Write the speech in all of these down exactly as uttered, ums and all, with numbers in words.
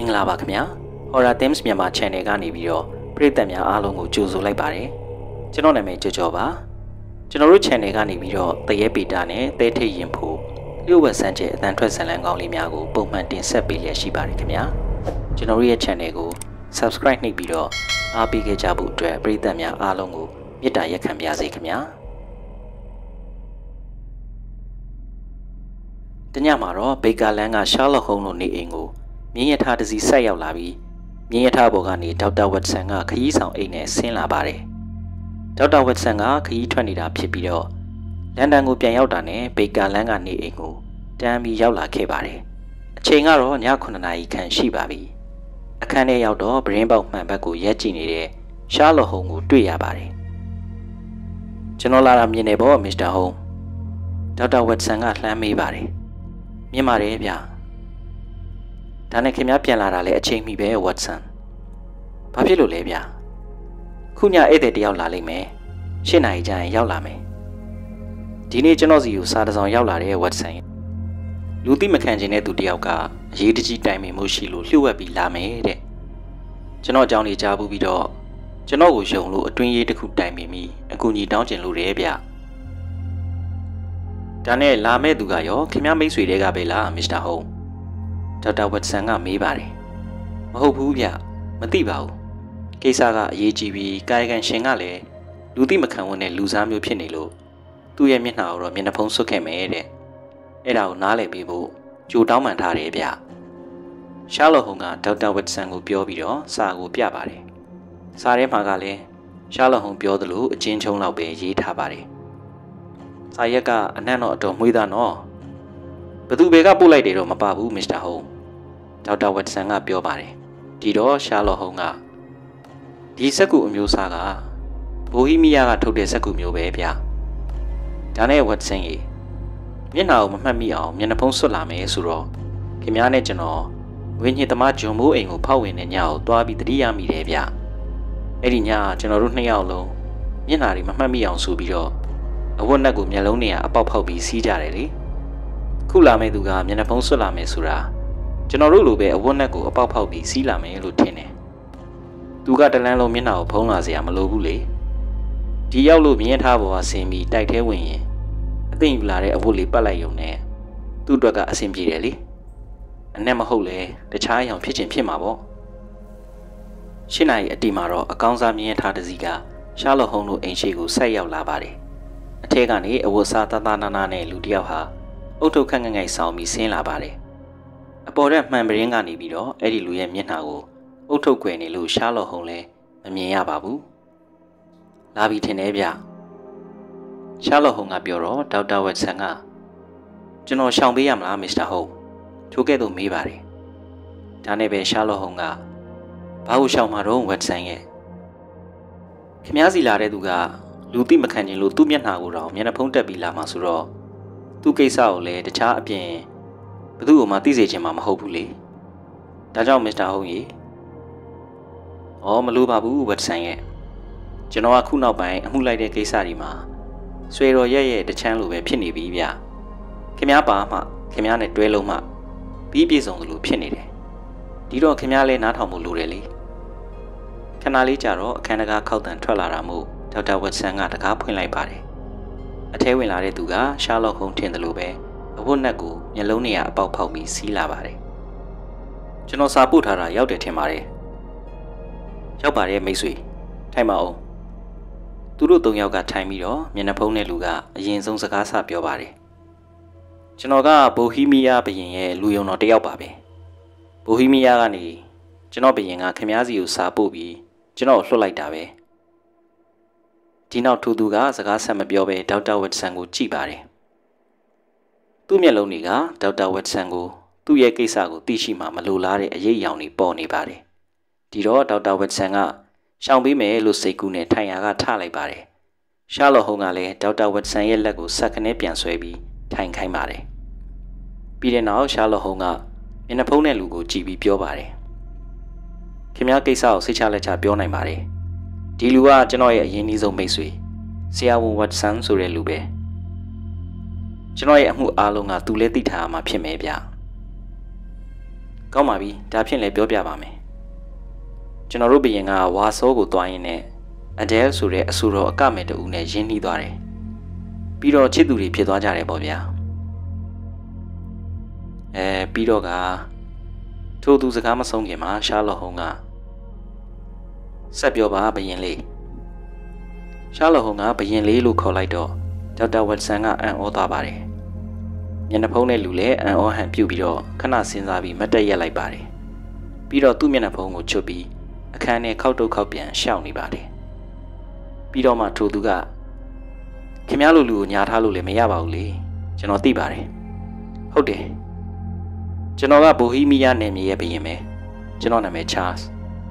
င်္ဂလာပါခင်ဗျာ Horror Themes မြန်မာ Channel ကနေပြီးတော့ပရိသတ်များအားလုံးကိုကြိုဆိုလိုက်ပါတယ်ကျွန်တော်နာမည်ကြော်ကြော်ပါကျွန်တော်တို့ Channel ကနေပြီးတော့တရေပီတာနဲ့တဲထိတ်ရင်ဖို့လျှို့ဝှက်စမ်းကျဲအတန်ထွက်ဇာတ်လမ်းကောင်းလေးများကိုပုံမှန်တင်ဆက်ပေးရရှိပါတယ်ခင်ဗျာကျွန်တော်တို့ရဲ့ Channel ကို Subscribe နှိပ်ပြီးတော့အားပေးခဲ့ကြဖို့အတွက်ပရိသတ်များအားလုံးကိုမေတ္တာရက်ခံပါစေခင်ဗျာတညမှာတော့ဘေကာလန်ကရှာလော့ဟုံးတို့နေအိမ်ကိုမြင်းရထားတစ်စီးဆက်ရောက်လာပြီးမြင်းရထားပေါ်ကနေဒေါက်တာဝက်ဆန်ကခရီးဆောင်အိမ်နဲ့ဆင်းလာပါတယ်ဒေါက်တာဝက်ဆန်ကခရီးထွက်နေတာဖြစ်ပြီးတော့လန်ဒန်ကိုပြန်ရောက်တာနဲ့ဘေကာလန်ကနေအိမ်ကိုတန်းပြီးရောက်လာခဲ့ပါတယ်အချိန်ကတော့ညခုနှစ်နာရီခန့်ရှိပါပြီအခန်းထဲရောက်တော့ဗရင်ပေါက်မှန်ဘက်ကိုရက်ကြည့်နေတဲ့ရှာလော့ဟုံးကိုတွေ့ရပါတယ်ကျွန်တော်လာတာမြင်နေပေါ့မစ္စတာဟုံးဒေါက်တာဝက်ဆန်ကလှမ်းမေးပါတယ်မြင်ပါတယ်ဗျာဒါနဲ့ခင်ဗျားပြန်လာတာလဲအချိန်မီပဲဝတ်ဆန်ဘာဖြစ်လို့လဲဗျာခုညဧည့်သည်တယောက်လာလိမ့်မယ်ရှစ်နာရီကျရင်ရောက်လာမယ်ဒီနေ့ကျွန်တော်စီကိုစားတစောင်ရောက်လာတဲ့ဝတ်ဆန်လူသိမခံချင်တဲ့သူတယောက်ကအရေးတကြီးတိုင်ပင်မှုရှိလို့လျှို့ဝှက်ပြီးလာမယ်တဲ့ကျွန်တော်အကြောင်းလေးကြားဘူးပြီးတော့ကျွန်တော်ကိုယုံလို့အတွင်းရေးတစ်ခုတိုင်ပင်ပြီးအကူအညီတောင်းကျင်လို့တယ်ဗျဒါနဲ့လာမဲ့သူကရောခင်ဗျားမိတ်ဆွေတွေကပဲလားမစ္စတာဟုံးဒေါက်တာဝက်ဆန်ကမေးပါတယ်မဟုတ်ဘူးဗျမသိပါဘူးကိစ္စကအရေးကြီးပြီးကာယကံရှင်ကလည်းလူသိမခံဝန်တဲ့လူစားမျိုးဖြစ်နေလို့သူ့ရဲ့မျက်နှာကိုတော့မျက်နှာဖုံးဆွတ်ခဲ့မယ်တဲ့အဲ့ဒါကိုနားလည်ပြီးဖို့ကြိုတောင်းပန်ထားတယ်ဗျရှာလော့ဟုံးကဒေါက်တာဝက်ဆန်ကိုပြောပြီးတော့စာကိုပြပါတယ်စာထဲမှာကလည်းရှာလော့ဟုံးပြောသလိုအချင်းချုံလောက်ပဲရေးထားပါတယ်စာရက်ကအနံ့တော့အတော်မှွေးသားနော်ဘသူဘယ်ကပို့လိုက်တယ်တော့မပါဘူးမစ္စတာဟုံးဒေါက်တာဝက်ဆန်ကပြောပါတယ်ဒီတော့ရှာလော့ဟုံးကဒီစက်ကူအမျိုးအစားကဘိုဟီးမီးယားကထုတ်တဲ့စက်ကူမျိုးပဲဗျဒါနဲ့ဝက်ဆန်ကြီးမျက်နှာကိုမမှတ်မိအောင်မျက်နှာဖုံးဆွတ်လာမယ်ဆိုတော့ခင်ဗျားနဲ့ကျွန်တော်ဝင်းညစ်သမားဂျွန်မိုးအိမ်ကိုဖောက်ဝင်တဲ့ညကိုတွားပြီးတတိယမိတယ်ဗျအဲ့ဒီညကျွန်တော်တို့နှစ်ယောက်လုံးမျက်နှာတွေမမှတ်မိအောင်ဆိုပြီးတော့အဝတ်နက်ကိုမျက်လုံးတွေကအပေါက်ဖောက်ပြီးစီးကြတယ်လေခုလာမဲ့သူကမျက်နှာဖုံးဆွတ်လာမယ်ဆိုတာကျွန်တော်တို့လိုပဲအဝတ်နက်ကိုအပေါက်ဖောက်ပြီးစီးလာမယ်လို့ထင်တယ်သူကတလန်းလုံးမျက်နှာကိုဖုံးလာစရာမလိုဘူးလေဒီရောက်လို့မြင်းထားပေါ်ကဆင်းပြီးတိုက်ထဲဝင်ရင်အသိယူလာတဲ့အဝတ်လေးပတ်လိုက်ရုံနဲ့သူ့အတွက်ကအဆင်ပြေတယ်လေအနဲ့မဟုတ်လေတခြားအရာဖြစ်ချင်းဖြစ်မှာပေါ့ရှင်းနိုင်အတီမှာတော့အကောင်းစားမြင်းထားတစ်စီးကရှာလော့ဟုံးတို့အိမ်ရှိကိုဆက်ရောက်လာပါတယ်အထက်ကနေအဝတ်စားတသားနာနာနဲ့လူတစ်ယောက်ဟာအုတ်ထုတ်ခန့်ငငိုက်ဆောင်ပြီးဆင်းလာပါတယ်အပေါ်ထက်မှန်ပရင်းကနေပြီးတော့အဲ့ဒီလူရဲ့မျက်နှာကိုအုတ်ထုတ်ခွဲနေလို့ရှာလော့ဟုံးလည်းမမြင်ရပါဘူးလာပြီထင်တယ်ဗျရှာလော့ဟုံးကပြောတော့ဒေါက်တာဝက်ဆန်ကကျွန်တော်ရှောင်ပေးရမလားမစ္စတာဟုံးထိုကဲ့သို့မေးပါတယ်ဒါနဲ့ပဲရှာလော့ဟုံးကဘာလို့ရှောင်မှာတော့ဝက်ဆန်ရဲ့ခင်ဗျားစီလာတဲ့သူကလူသိမခံချင်လို့သူ့မျက်နှာကိုတော့မျက်နှာဖုံးတက်ပြီးလာမှာဆိုတော့သူ့ကိစ္စကိုလည်းတခြားအပြင်ဘယ်သူ့ကိုမှသိစေချင်မှာမဟုတ်ဘူးလေဒါကြောင့်မစ္စတာဟုံးကြီးဩမလိုပါဘူးဝက်ဆန်ရဲ့ကျွန်တော်ကခုနောက်ပိုင်းအမှုလိုက်တဲ့ကိစ္စတွေမှာဆွေတော်ရဲ့ရဲ့တချမ်းလိုပဲဖြစ်နေပြီဗျခင်ဗျားပါမှခင်ဗျားနဲ့တွဲလုံးမှပြီးပြည့်စုံသလိုဖြစ်နေတယ်ဒီတော့ခင်ဗျားလည်းနားထောင်ဖို့လိုတယ်လေခဏလေးကြာတော့အခန်းတကားခောက်တန်ထွက်လာတာမို့ဒေါက်တာဝက်ဆန်ကတကားဖွင့်လိုက်ပါတယ်အထဲဝင်လာတဲ့သူကရှာလော့ဟုံးထင်တယ်လို့ပဲအဝတ်နက်ကိုမျက်လုံးတွေကအပေါက်ဖောက်ပြီးစီးလာပါတယ်ကျွန်တော်စာပို့ထားတာရောက်တယ်ထင်ပါတယ်ရောက်ပါတယ်မိတ်ဆွေထိုင်ပါဦးသူတို့သုံးယောက်ကထိုင်ပြီးတော့မျက်နှာဖုံးတဲ့လူကအရင်ဆုံးစကားဆပြောပါတယ်ကျွန်တော်ကဘိုဟီးမီးယားဘရင်ရဲ့လူယုံတော်တယောက်ပါပဲဘိုဟီးမီးယားကနေကျွန်တော်ဘရင်ကခင်ဗျားစီကိုစာပို့ပြီးကျွန်တော်လွှတ်လိုက်တာပဲဒီနောက်ထိုသူကစကားဆက်မပြောဘဲဒေါက်တာဝက်ဆန်ကိုကြည့်ပါတယ်သူ့မျက်လုံးတွေကဒေါက်တာဝက်ဆန်ကိုသူ့ရဲ့ကိစ္စကိုသိရှိမှမလိုလားတဲ့အရေးအယောင်တွေပေါ်နေပါတယ်ဒီတော့ဒေါက်တာဝက်ဆန်ကရှောင်ပေးမယ်လို့စိတ်ကူးနဲ့ထိုင်ရာကထလိုက်ပါတယ်ရှာလော့ဟုံးကလည်းဒေါက်တာဝက်ဆန်ရဲ့လက်ကိုဆက်ခနဲပြန်ဆွဲပြီးထိုင်ခိုင်းပါတယ်ပြီးတဲ့နောက်ရှာလော့ဟုံးကမျက်နှာဖုံးတဲ့လူကိုကြည့်ပြီးပြောပါတယ်ခင်ဗျားကိစ္စကိုစိတ်ချလက်ချပြောနိုင်ပါတယ်ဒီလူကကျွန်တော်ရဲ့အရင်အနည်းဆုံးမိတ်ဆွေဆရာဝန်ဝက်ဆန်ဆိုတဲ့လူပဲကျွန်တော်ရဲ့အမှုအားလုံးကသူလည်းသိထားမှာဖြစ်မယ်ဗျကောင်းပါပြီဒါဖြင့်လည်းပြောပြပါမယ်ကျွန်တော်တို့ဘရင်ကဝါစောကိုတွားရင်းနဲ့အဒဲဆိုတဲ့အဆူတော်အကမဲ့တူနဲ့ရင်းနှီးသွားတယ်ပြီးတော့ချစ်သူတွေဖြစ်သွားကြတယ်ပေါ့ဗျာအဲပြီးတော့ကထို့သူစကားမဆုံးခင်မှာရှာလော့ဟုံးကဆက်ပြောပါဘရင်လေးရှာလော့ဟုံးကဘရင်လေးလို့ခေါ်လိုက်တော့ဒေါက်တာဝက်ဆန်ကအံ့ဩသွားပါတယ်မျက်နှာဖုံးတဲ့လူလည်းအံ့ဩဟန်ပြုတ်ပြီးတော့ခဏစဉ်းစားပြီးမတ်တက်ရက်လိုက်ပါတယ်ပြီးတော့သူ့မျက်နှာဖုံးကိုချွတ်ပြီးအခန်းထဲခောက်တုတ်ခောက်ပြန်ရှောက်နေပါတယ်ပြီးတော့မှထိုသူကခင်ဗျားလိုလူကိုညာထားလို့လည်းမရပါဘူးလေကျွန်တော်သိပါတယ်ဟုတ်တယ်ကျွန်တော်ကဘိုဟီးမီးယားနယ်မြေရဲ့ဘရင်ပဲကျွန်တော်နာမည်ချားစ်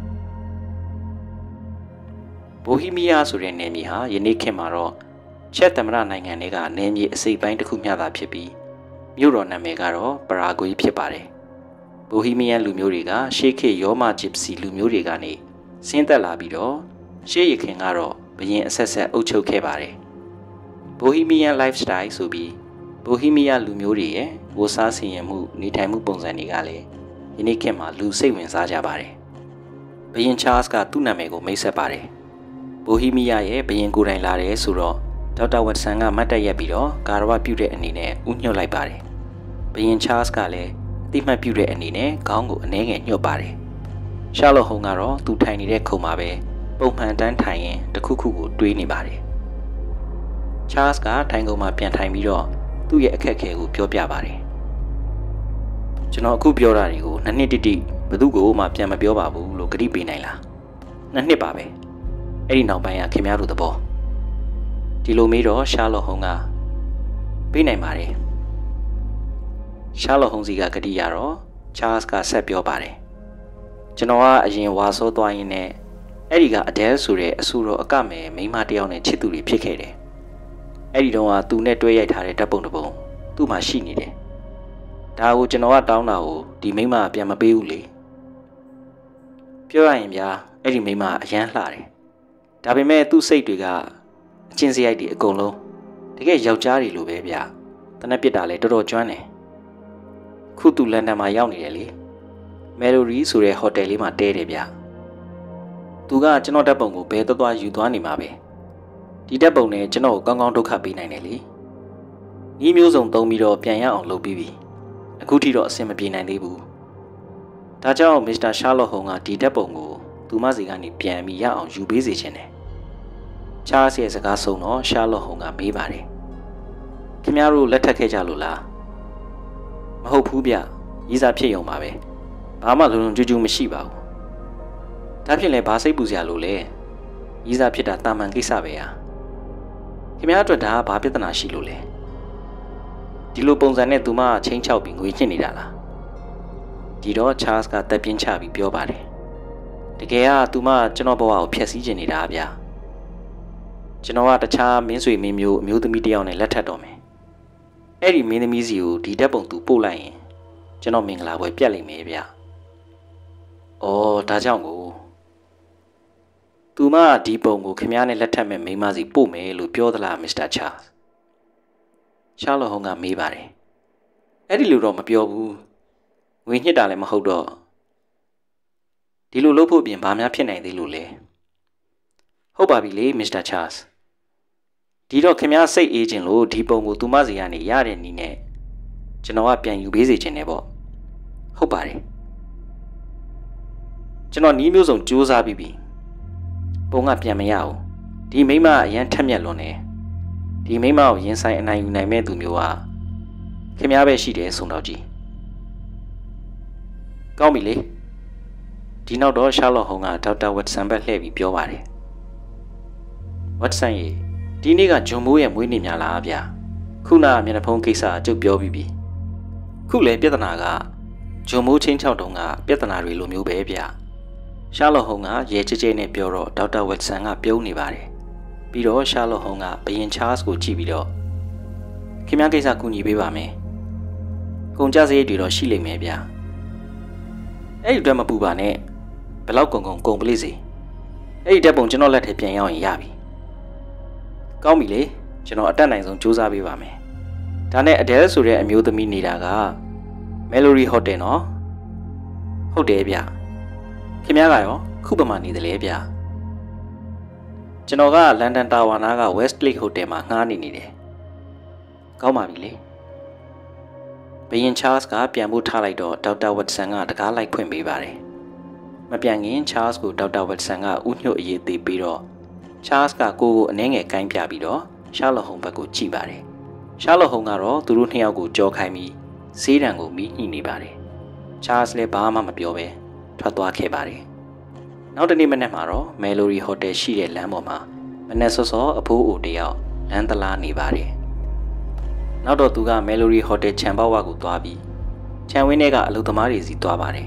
ဘိုဟီးမီးယားဆိုတဲ့နယ်မြေဟာယနေ့ခေတ်မှာတော့ချက်သမရနိုင်ငံတွေကနယ်မြေအစိပ်ပိုင်းတစ်ခုမျှသာဖြစ်ပြီးမြို့တော်နာမည်ကတော့ပရာဂွေးဖြစ်ပါတယ်ဘိုဟီးမီးယားလူမျိုးတွေကရှေးခေတ်ရောမဂျစ်ပစီလူမျိုးတွေကနေဆင်းသက်လာပြီးတော့ရှေးရခင်ကတော့ဘရင်အဆက်ဆက်အုပ်ချုပ်ခဲ့ပါတယ်ဘိုဟီးမီးယား lifestyle ဆိုပြီးဘိုဟီးမီးယားလူမျိုးတွေရဲ့ဝတ်စားဆင်ယင်မှုနေထိုင်မှုပုံစံတွေကလည်းယနေ့ခေတ်မှာလူစိတ်ဝင်စားကြပါတယ်ဘရင်ချားစ်ကသူ့နာမည်ကိုမိတ်ဆက်ပါတယ်ဘိုဟီးမီးယားရဲ့ဘရင်ကိုယ်တိုင်လာတယ်ဆိုတော့ဒေါက်တာဝက်ဆန်ကမတ်တက်ရက်ပြီးတော့ကာရဝပြုတဲ့အနေနဲ့ဥညွှတ်လိုက်ပါတယ်ဘရင်ချားစ်ကလည်းအတိမတ်ပြုတဲ့အနေနဲ့ခေါင်းကိုအနှဲငယ်ညှို့ပါတယ်ရှာလော့ဟုံးကတော့သူထိုင်နေတဲ့ခုံမှာပဲပုံမှန်တန်းထိုင်ရင်တစ်ခုခုကိုတွေးနေပါတယ်ချားစ်ကထိုင်ခုံမှာပြန်ထိုင်ပြီးတော့သူ့ရဲ့အခက်အခဲကိုပြောပြပါတယ်ကျွန်တော်အခုပြောတာတွေကိုနှစ်နှစ်တိတိဘယ်သူကိုမှပြန်မပြောပါဘူးလို့ကတိပေးနိုင်လားနှစ်နှစ်ပါပဲအဲ့ဒီနောက်ပိုင်းကခင်ဗျားတို့သဘောဒီလိုမေးတော့ရှာလော့ဟုံးကပေးနိုင်ပါတယ်ရှာလော့ဟုံးစီကကတိရတော့ချားစ်ကဆက်ပြောပါတယ်ကျွန်တော်ကအရင်ဝါဆိုးသွားရင်းနဲ့အဲ့ဒီကအဒဲဆိုတဲ့အဆူတော်အကမယ်မိန်းမတယောက်နဲ့ချစ်သူတွေဖြစ်ခဲ့တယ်အဲ့ဒီတော့ကသူနဲ့တွဲရိုက်ထားတဲ့ဓာတ်ပုံတစ်ပုံသူ့မှာရှိနေတယ်ဒါကိုကျွန်တော်ကတောင်းတာကိုဒီမိန်းမပြန်မပေးဘူးလေပြောရရင်ဗျာအဲ့ဒီမိန်းမအရန်လှတယ်ဒါပေမဲ့သူ့စိတ်တွေကအချင်းစရိုက်တွေအကုန်လုံးတကယ်ယောက်ျားတွေလိုပဲဗျာတနက်ပြစ်တာလည်းတော်တော်ကျွမ်းတယ်ခုသူလန်ဒန်မှာရောက်နေတယ်လေမယ်လိုရီဆိုတဲ့ဟိုတယ်လေးမှာတဲတယ်ဗျာသူကကျွန်တော်ဓာတ်ပုံကိုဘယ်သွားသွားယူသွားနေမှာပဲဒီဓာတ်ပုံနဲ့ကျွန်တော်ကိုကောင်းကောင်းဒုက္ခပေးနိုင်တယ်လေညီမျိုးစုံသုံးပြီးတော့ပြန်ရအောင်လုပ်ပြီးပြီအခုထိတော့အဆင်မပြေနိုင်သေးဘူးဒါကြောင့်မစ္စတာရှာလော့ဟုံးကဒီဓာတ်ပုံကိုသူမစီကနေပြန်ပြီးရအောင်ယူပေးစေချင်တယ်ချားစ်ရဲ့စကားဆုံးတော့ရှာလော့ဟုံးကမေးပါတယ်ခင်ဗျားတို့လက်ထပ်ခဲ့ကြလို့လားမဟုတ်ဘူးဗျရီးစားဖြစ်ရုံပါပဲဘာမှလုံလုံကျူးကျူးမရှိပါဘူးဒါဖြစ်လဲဘာစိတ်ပူစရာလို့လဲရီးစားဖြစ်တာတာမန်ကိစ္စပဲဟာခင်ဗျားအတွက်ဒါကဘာပြဿနာရှိလို့လဲဒီလိုပုံစံနဲ့သူမချင်းချောက်ပြီးငွေညှစ်နေတာလားဒီတော့ချားစ်ကတက်ပြင်းချပြီးပြောပါတယ်တကယ်ကသူမကျွန်တော်ဘဝကိုဖျက်ဆီးခြင်းနေတာဗျာကျွန်တော်ကတခြားမင်းဆွေမင်းမျိုးအမျိုးသမီးတယောက်နဲ့လက်ထပ်တော့မယ်အဲ့ဒီမင်းသမီးစီကိုဒီဓာတ်ပုံသူပို့လိုက်ရင်ကျွန်တော်မင်္ဂလာပွဲပြတ်လိမ့်မယ်ဗျာအော်ဒါကြောင့်ကိုသူမဒီပုံကိုခင်ဗျားနဲ့လက်ထပ်မဲ့မိန်းမစီပို့မယ်လို့ပြောသလားမစ္စတာချားစ်ရှာလော့ဟုံးကမေးပါတယ်အဲ့ဒီလိုတော့မပြောဘူးငွေညှစ်တာလည်းမဟုတ်တော့ဒီလိုလုပ်ဖို့ပြင်ဘာများဖြစ်နိုင်သေးလို့လဲဟုတ်ပါပြီလေမစ္စတာချားစ်ဒီတော့ခင်ဗျားစိတ်အေးခြင်းလို့ဒီပုံကိုသူမစီကနေရတဲ့နည်းနဲ့ကျွန်တော်ကပြန်ယူပေးစေခြင်းနဲ့ပေါ့ဟုတ်ပါတယ်ကျွန်တော်နီးမျိုးစုံစူးစမ်းပြီးပြီပုံကပြန်မရဘူးဒီမိမအရန်ထက်မြက်လွန်နေဒီမိမကိုရင်ဆိုင်အနိုင်ယူနိုင်မဲ့သူမျိုးဟာခင်ဗျားပဲရှိတယ်ဆိုတော့ကြီးကောင်းပြီလေဒီနောက်တော့ရှာလော့ဟုံးကဒေါက်တာဝက်ဆန်ဘက်လှည့်ပြီးပြောပါတယ်ဝက်ဆန်ရေဒီနေ့ကဂျွန်မိုးရဲ့မွေးနေ့များလားဗျာခုနကမျက်နှာဖုံးကိစ္စအကျုပ်ပြောပြီးပြီခုလေပြဿနာကဂျွန်မိုးချင်းချောက်တုံးကပြဿနာတွေလိုမျိုးပဲဗျာရှာလော့ဟုံးကရဲချဲချဲနဲ့ပြောတော့ဒေါက်တာဝက်ဆန်ကပြုံးနေပါတယ်ပြီးတော့ရှာလော့ဟုံးကဘရင်ချားစ်ကိုကြည့်ပြီးတော့ခင်ဗျားကိစ္စကူညီပေးပါမယ်ကုန်ကြစရိတ်တွေတော့ရှိလိမ့်မယ်ဗျာအဲ့ဒီအတွက်မပူပါနဲ့ဘယ်လောက်ကုန်ကုန်ကုန်ပလိစေအဲ့ဒီဓာတ်ပုံကျွန်တော်လက်ထဲပြန်ရောက်ရင်ရပြီကောင်းပြီလေကျွန်တော်အတက်နိုင်ဆုံးစူးစမ်းပေးပါမယ်ဒါနဲ့အဒဲဆိုတဲ့အမျိုးသမီးနေတာကမယ်လိုရီဟိုတယ်နော်ဟုတ်တယ်ဗျခင်ဗျားကရောခုပမာနေတယ်လေဗျကျွန်တော်ကလန်ဒန်တာဝါနာက Westlake Hotel မှာငှားနေနေတယ်ကောင်းပါပြီလေဘယင် Charles ကပြန်ဖို့ထားလိုက်တော့ဒေါက်တာ Watson ကတကားလိုက်ဖွင့်ပေးပါတယ်မပြန်ခင် Charles ကိုဒေါက်တာ Watson ကဥညွတ်အရေးသေးပြီးတော့ Charles ကကိုကိုအနှဲငယ်ကိုင်းပြပြီးတော့ Sherlock Holmes ဘက်ကိုကြည့်ပါတယ် Sherlock Holmes ကတော့သူတို့နှစ်ယောက်ကိုကြောခိုင်းပြီးဆေးတံကိုမိညှိနေပါတယ် Charles လည်းဘာမှမပြောဘဲထွက်သွားခဲ့ပါတယ်နောက်တနေ့မနက်မှာတော့ Mallory Hotel ရှိတဲ့လမ်းပေါ်မှာမနက်စောစောအဖိုးအိုတယောက်လမ်းတလားနေပါတယ်နောက်တော့သူက Mallory Hotel ခြံပေါက်ဝကိုသွားပြီးခြံဝင်းထဲကအလုပ်သမားတွေစီသွားပါတယ်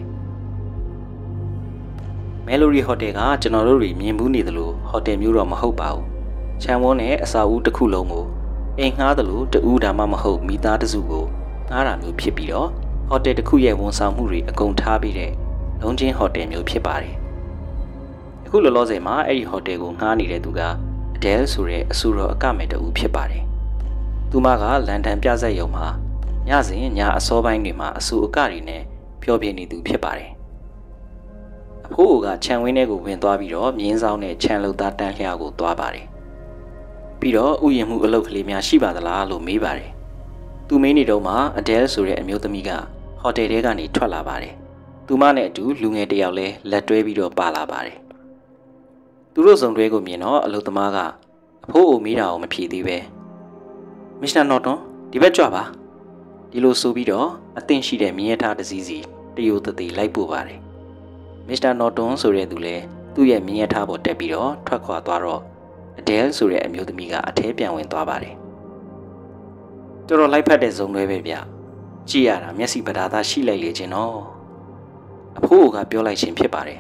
Mallory Hotel ကကျွန်တော်တို့တွေမြင်ဘူးနေသလို hotel မျိုးတော့မဟုတ်ပါဘူးခြံဝန်းနဲ့အစာဦးတစ်ခုလုံးကိုအိမ်ငှားသလိုတူးဒါမှမဟုတ်မိသားတစုကိုငှားတာမျိုးဖြစ်ပြီးတော့ hotel တစ်ခုရဲ့ဝန်ဆောင်မှုတွေအကုန်ထားပြီးတဲ့လုံးချင်း hotel မျိုးဖြစ်ပါတယ်အခုလောလောဆယ်မှာအဲ့ဒီ hotel ကိုငှားနေတဲ့သူက Adele ဆိုတဲ့အဆိုတော်အကမဲ့တူဖြစ်ပါတယ်သူမကလန်ဒန်ပြဇက်ရုံမှာညစဉ်ညအစောပိုင်းတွေမှာအဆူအကတွေနဲ့ပျော်ပြနေသူဖြစ်ပါတယ်အဖိုးအိုကခြံဝင်းထဲကိုဝင်သွားပြီးတော့မြင်းဆောင်နဲ့ခြံလုံသားတန်းလျှာကိုသွားပါတယ်ပြီးတော့ဥယျာဉ်မှုအလုပ်ကလေးများရှိပါသလားလို့မေးပါတယ်သူမေးနေတော့မှ Adele ဆိုတဲ့အမျိုးသမီးကဟိုတယ်ထဲကနေထွက်လာပါတယ်သူမနဲ့အတူလူငယ်တစ်ယောက်လည်းလက်တွဲပြီးတော့ပါလာပါတယ်သူတို့စုံတွဲကိုမြင်တော့အလုပ်သမားကအဖိုးအိုမေးတာကိုမဖြေသေးပဲမစ္စတာနော်တွန်ဒီဘက်ကြွပါဒီလိုဆိုပြီးတော့အသင့်ရှိတဲ့မြင်းရထားတစ်စီးစီတရိုတသေးလိုက်ပို့ပါတယ်မစ္စတာနော်တွန်ဆိုတဲ့သူလည်းသူ့ရဲ့မြင်းရထားပေါ်တက်ပြီးတော့ထွက်ခွာသွားတော့ Adele ဆိုတဲ့အမျိုးသမီးကအထဲပြန်ဝင်သွားပါတယ်တော်တော်လိုက်ဖက်တဲ့ဇုံတွဲပဲဗျကြည့်ရတာမျက်စိပဒါသားရှိလိုက်လေခြင်းတော့အဖိုးအိုကပြောလိုက်ခြင်းဖြစ်ပါတယ်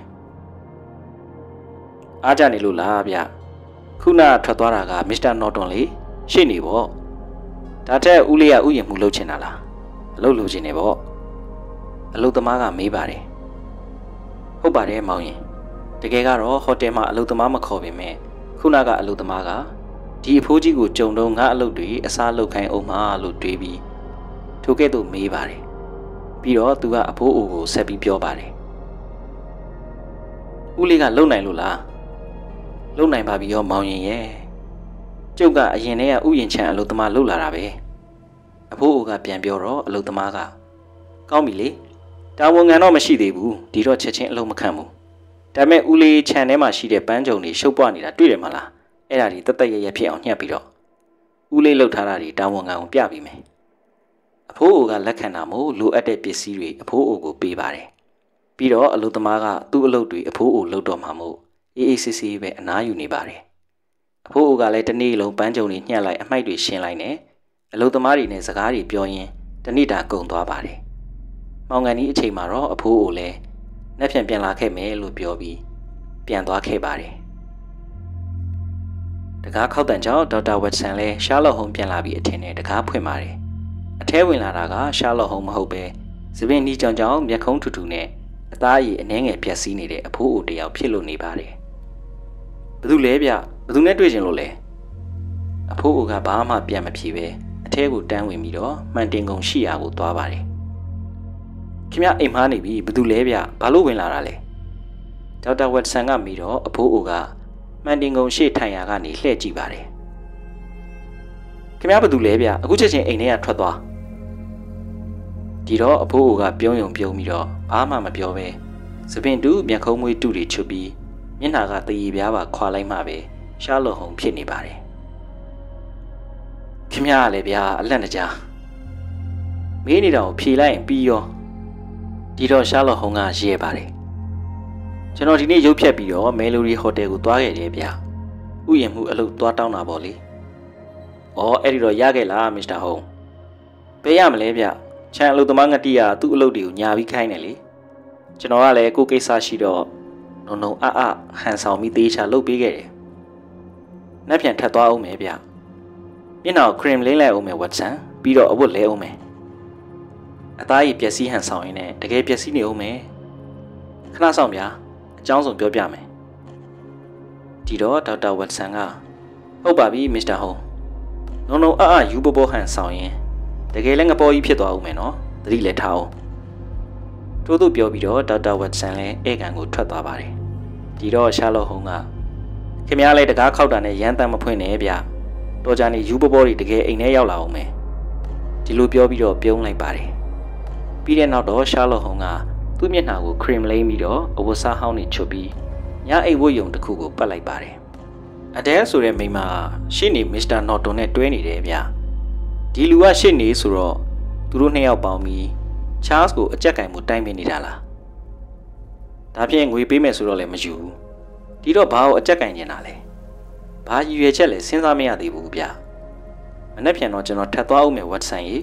အားကြနေလို့လားဗျခုနထွက်သွားတာကမစ္စတာနော်တွန်လေရှေ့နေပေါ့ဒါထက်ဦးလေးကဥယျာဉ်မှုလုပ်ချင်တာလားအလုပ်လုပ်ချင်နေပေါ့အလုပ်သမားကမေးပါတယ်ဟုတ်ပါတယ်မောင်ရင်တကယ်ကတော့ဟိုတယ်မှာအလုပ်သမားမခေါ်ပေမဲ့ခုနကအလုပ်သမားကဒီအဖိုးကြီးကိုကြုံတော့ငါအလုပ်တွေအစားလုပ်ခိုင်းအောင်မလို့တွေးပြီးထိုကဲ့သို့မေးပါတယ်ပြီးတော့သူကအဖိုးအိုကိုဆက်ပြီးပြောပါတယ်ဦးလေးကလုံနိုင်လို့လားလုံနိုင်ပါပြီရောမောင်ရင်ရဲ့ကျုပ်ကအရင်တည်းကဥယျာဉ်ခြံအလုပ်သမားလုပ်လာတာပဲအဖိုးအိုကပြန်ပြောတော့အလုပ်သမားကကောင်းပြီလေတာဝန်ခံတော့မရှိသေးဘူးဒီတော့ချက်ချင်းအလုပ်မခံဘူးဒါပေမဲ့ဦးလေးခြံထဲမှာရှိတဲ့ပန်းကြုံတွေရှုပ်ပွားနေတာတွေ့တယ်မလားအဲ့ဒါတွေတသက်ရရဖြစ်အောင်ညှက်ပြီးတော့ဦးလေးလှုပ်ထားတာတွေတာဝန်ခံအောင်ပြပြီးမယ်အဖိုးအိုကလက်ခံတာမို့လိုအပ်တဲ့ပစ္စည်းတွေအဖိုးအိုကိုပေးပါတယ်ပြီးတော့အလုပ်သမားကသူ့အလုပ်တွေအဖိုးအိုလုပ်တော့မှာမို့အေးအေးဆေးဆေးပဲအနားယူနေပါတယ်အဖိုးအိုကလည်းတနေ့လုံးပန်းကြုံတွေညှက်လိုက်အမိုက်တွေရှင်းလိုက်နဲ့အလုပ်သမားတွေနဲ့စကားတွေပြောရင်းတနေ့တာကုန်သွားပါတယ်။မောင်ကန်ဒီအချိန်မှာတော့အဖိုးအိုလည်းနှက်ပြန်ပြန်လာခဲ့မယ်လို့ပြောပြီးပြန်သွားခဲ့ပါတယ်။တကားခောက်တန်ကြောင့်ဒေါက်တာဝက်ဆန်လည်းရှာလော့ဟုံးပြန်လာပြီးအထင်နဲ့တကားဖွင့်ပါတယ်။အထဲဝင်လာတာကရှာလော့ဟုံးမဟုတ်ပဲသပင်နီကြောင်ကြောင်မျက်ခုံးထူထူနဲ့အသားရည်အနှဲငယ်ပြက်စီးနေတဲ့အဖိုးအိုတယောက်ဖြစ်လို့နေပါတယ်။ဘသူလဲဗျဘသူနဲ့တွေ့ချင်လို့လဲအဖိုးအိုကဘာမှပြန်မဖြေပဲအထဲကိုတန်းဝင်ပြီးတော့မှန်တင်ကုန်ရှိရာကိုသွားပါတယ်ခင်ဗျအိမ်မားနေပြီဘသူလဲဗျဘာလို့ဝင်လာတာလဲဒေါက်တာဝက်ဆန်ကမိတော့အဖိုးအိုကမှန်တင်ကုန်ရှေ့ထိုင်ရာကနေလှည့်ကြည့်ပါတယ်ခင်ဗျဘသူလဲဗျအခုချက်ချင်းအိမ်ထဲကထွက်သွားဒီတော့အဖိုးအိုကပြုံးယုံပြုံးပြီးတော့ဘာမှမပြောပဲသပင်တူမျက်ခုံးမွေးတူတွေချွတ်ပြီးမျက်နှာကတရေပြားပါခွာလိုက်မှပဲရှာလော့ဟုံဖြစ်နေပါတယ်ခင်ဗျားလည်းဗျာအလက်တကြားမေးနေတာကိုဖြေလိုက်ရင်ပြီးရောဒီတော့ရှာလော့ဟုံကရဲပါတယ်ကျွန်တော်ဒီနေ့ရုပ်ဖြတ်ပြီးတော့မဲလိုရီဟိုတယ်ကိုသွားခဲ့တယ်ဗျာဥယျာဉ်မှုအလုပ်သွားတောင်းတာပေါ့လေဩအဲ့ဒီတော့ရခဲ့လားမစ္စတာဟုံပေးရမလဲဗျချန်အလုပ်သမားငတိကသူ့အလုပ်တွေကိုညာပြီးခိုင်းတယ်လေကျွန်တော်ကလည်းကိုကိစ္စရှိတော့နုံနုံအအဟန်ဆောင်ပြီးသေးချာလုပ်ပေးခဲ့တယ်။နှက်ပြန်ထပ်သွားအောင်မယ်ဗျ။မျက်နှာကိုခရင်လင်းလိုက်အောင်မယ်ဝတ်ဆန်ပြီးတော့အဝတ်လဲအောင်မယ်။အသားရည်ပျက်စီးဟန်ဆောင်ရင်းနဲ့တကယ်ပျက်စီးနေအောင်မယ်။ခဏဆောင်ဗျာအကြောင်းစုံပြောပြမယ်။ဒီတော့ဒေါက်တာဝတ်ဆန်ကဟုတ်ပါပြီမစ္စတာဟုံနုံနုံအအယူဘဘောဟန်ဆောင်ရင်တကယ်လည်းငပေါ်ကြီးဖြစ်သွားအောင်မယ်နော်။သတိလည်းထားအောင်ထို့သူပြောပြီးတော့ဒေါက်တာဝက်ဆန်လည်းဧကန်ကိုထွက်သွားပါတယ်ဒီတော့ရှာလော့ဟုံးကခင်ဗျားလည်းတကားခောက်တာနဲ့ရမ်းတမ်းမဖွင့်နဲ့ဗျတော်ကြနေယူပပေါ်တွေတကယ်အိမ်ထဲရောက်လာအောင်မယ်ဒီလိုပြောပြီးတော့ပြုံးလိုက်ပါတယ်ပြီးတဲ့နောက်တော့ရှာလော့ဟုံးကသူ့မျက်နှာကိုခရင်လိမ့်ပြီးတော့အဝတ်စားဟောင်းတွေချွတ်ပြီးညအိတ်ဝတ်ယုံတစ်ခုကိုပတ်လိုက်ပါတယ်အဒဲဆိုတဲ့မိန်းမရှေ့နေမစ္စတာနော်တွန်နဲ့တွဲနေတယ်ဗျဒီလူကရှေ့နေဆိုတော့သူတို့နှစ်ယောက်ပေါင်းပြီးချားစ်ကိုအကြက်ကင်မှုတိုင်ပင်နေတာလားဒါဖြင့်ငွေပေးမယ်ဆိုတော့လည်းမယူဘူးဒီတော့ဘာကိုအကြက်ကင်နေတာလဲဘာရည်ရွယ်ချက်လဲစဉ်းစားမရသေးဘူးဗျမနေ့ပြန်တော့ကျွန်တော်ထပ်သွားအောင်မယ်ဝက်ဆန်ကြီး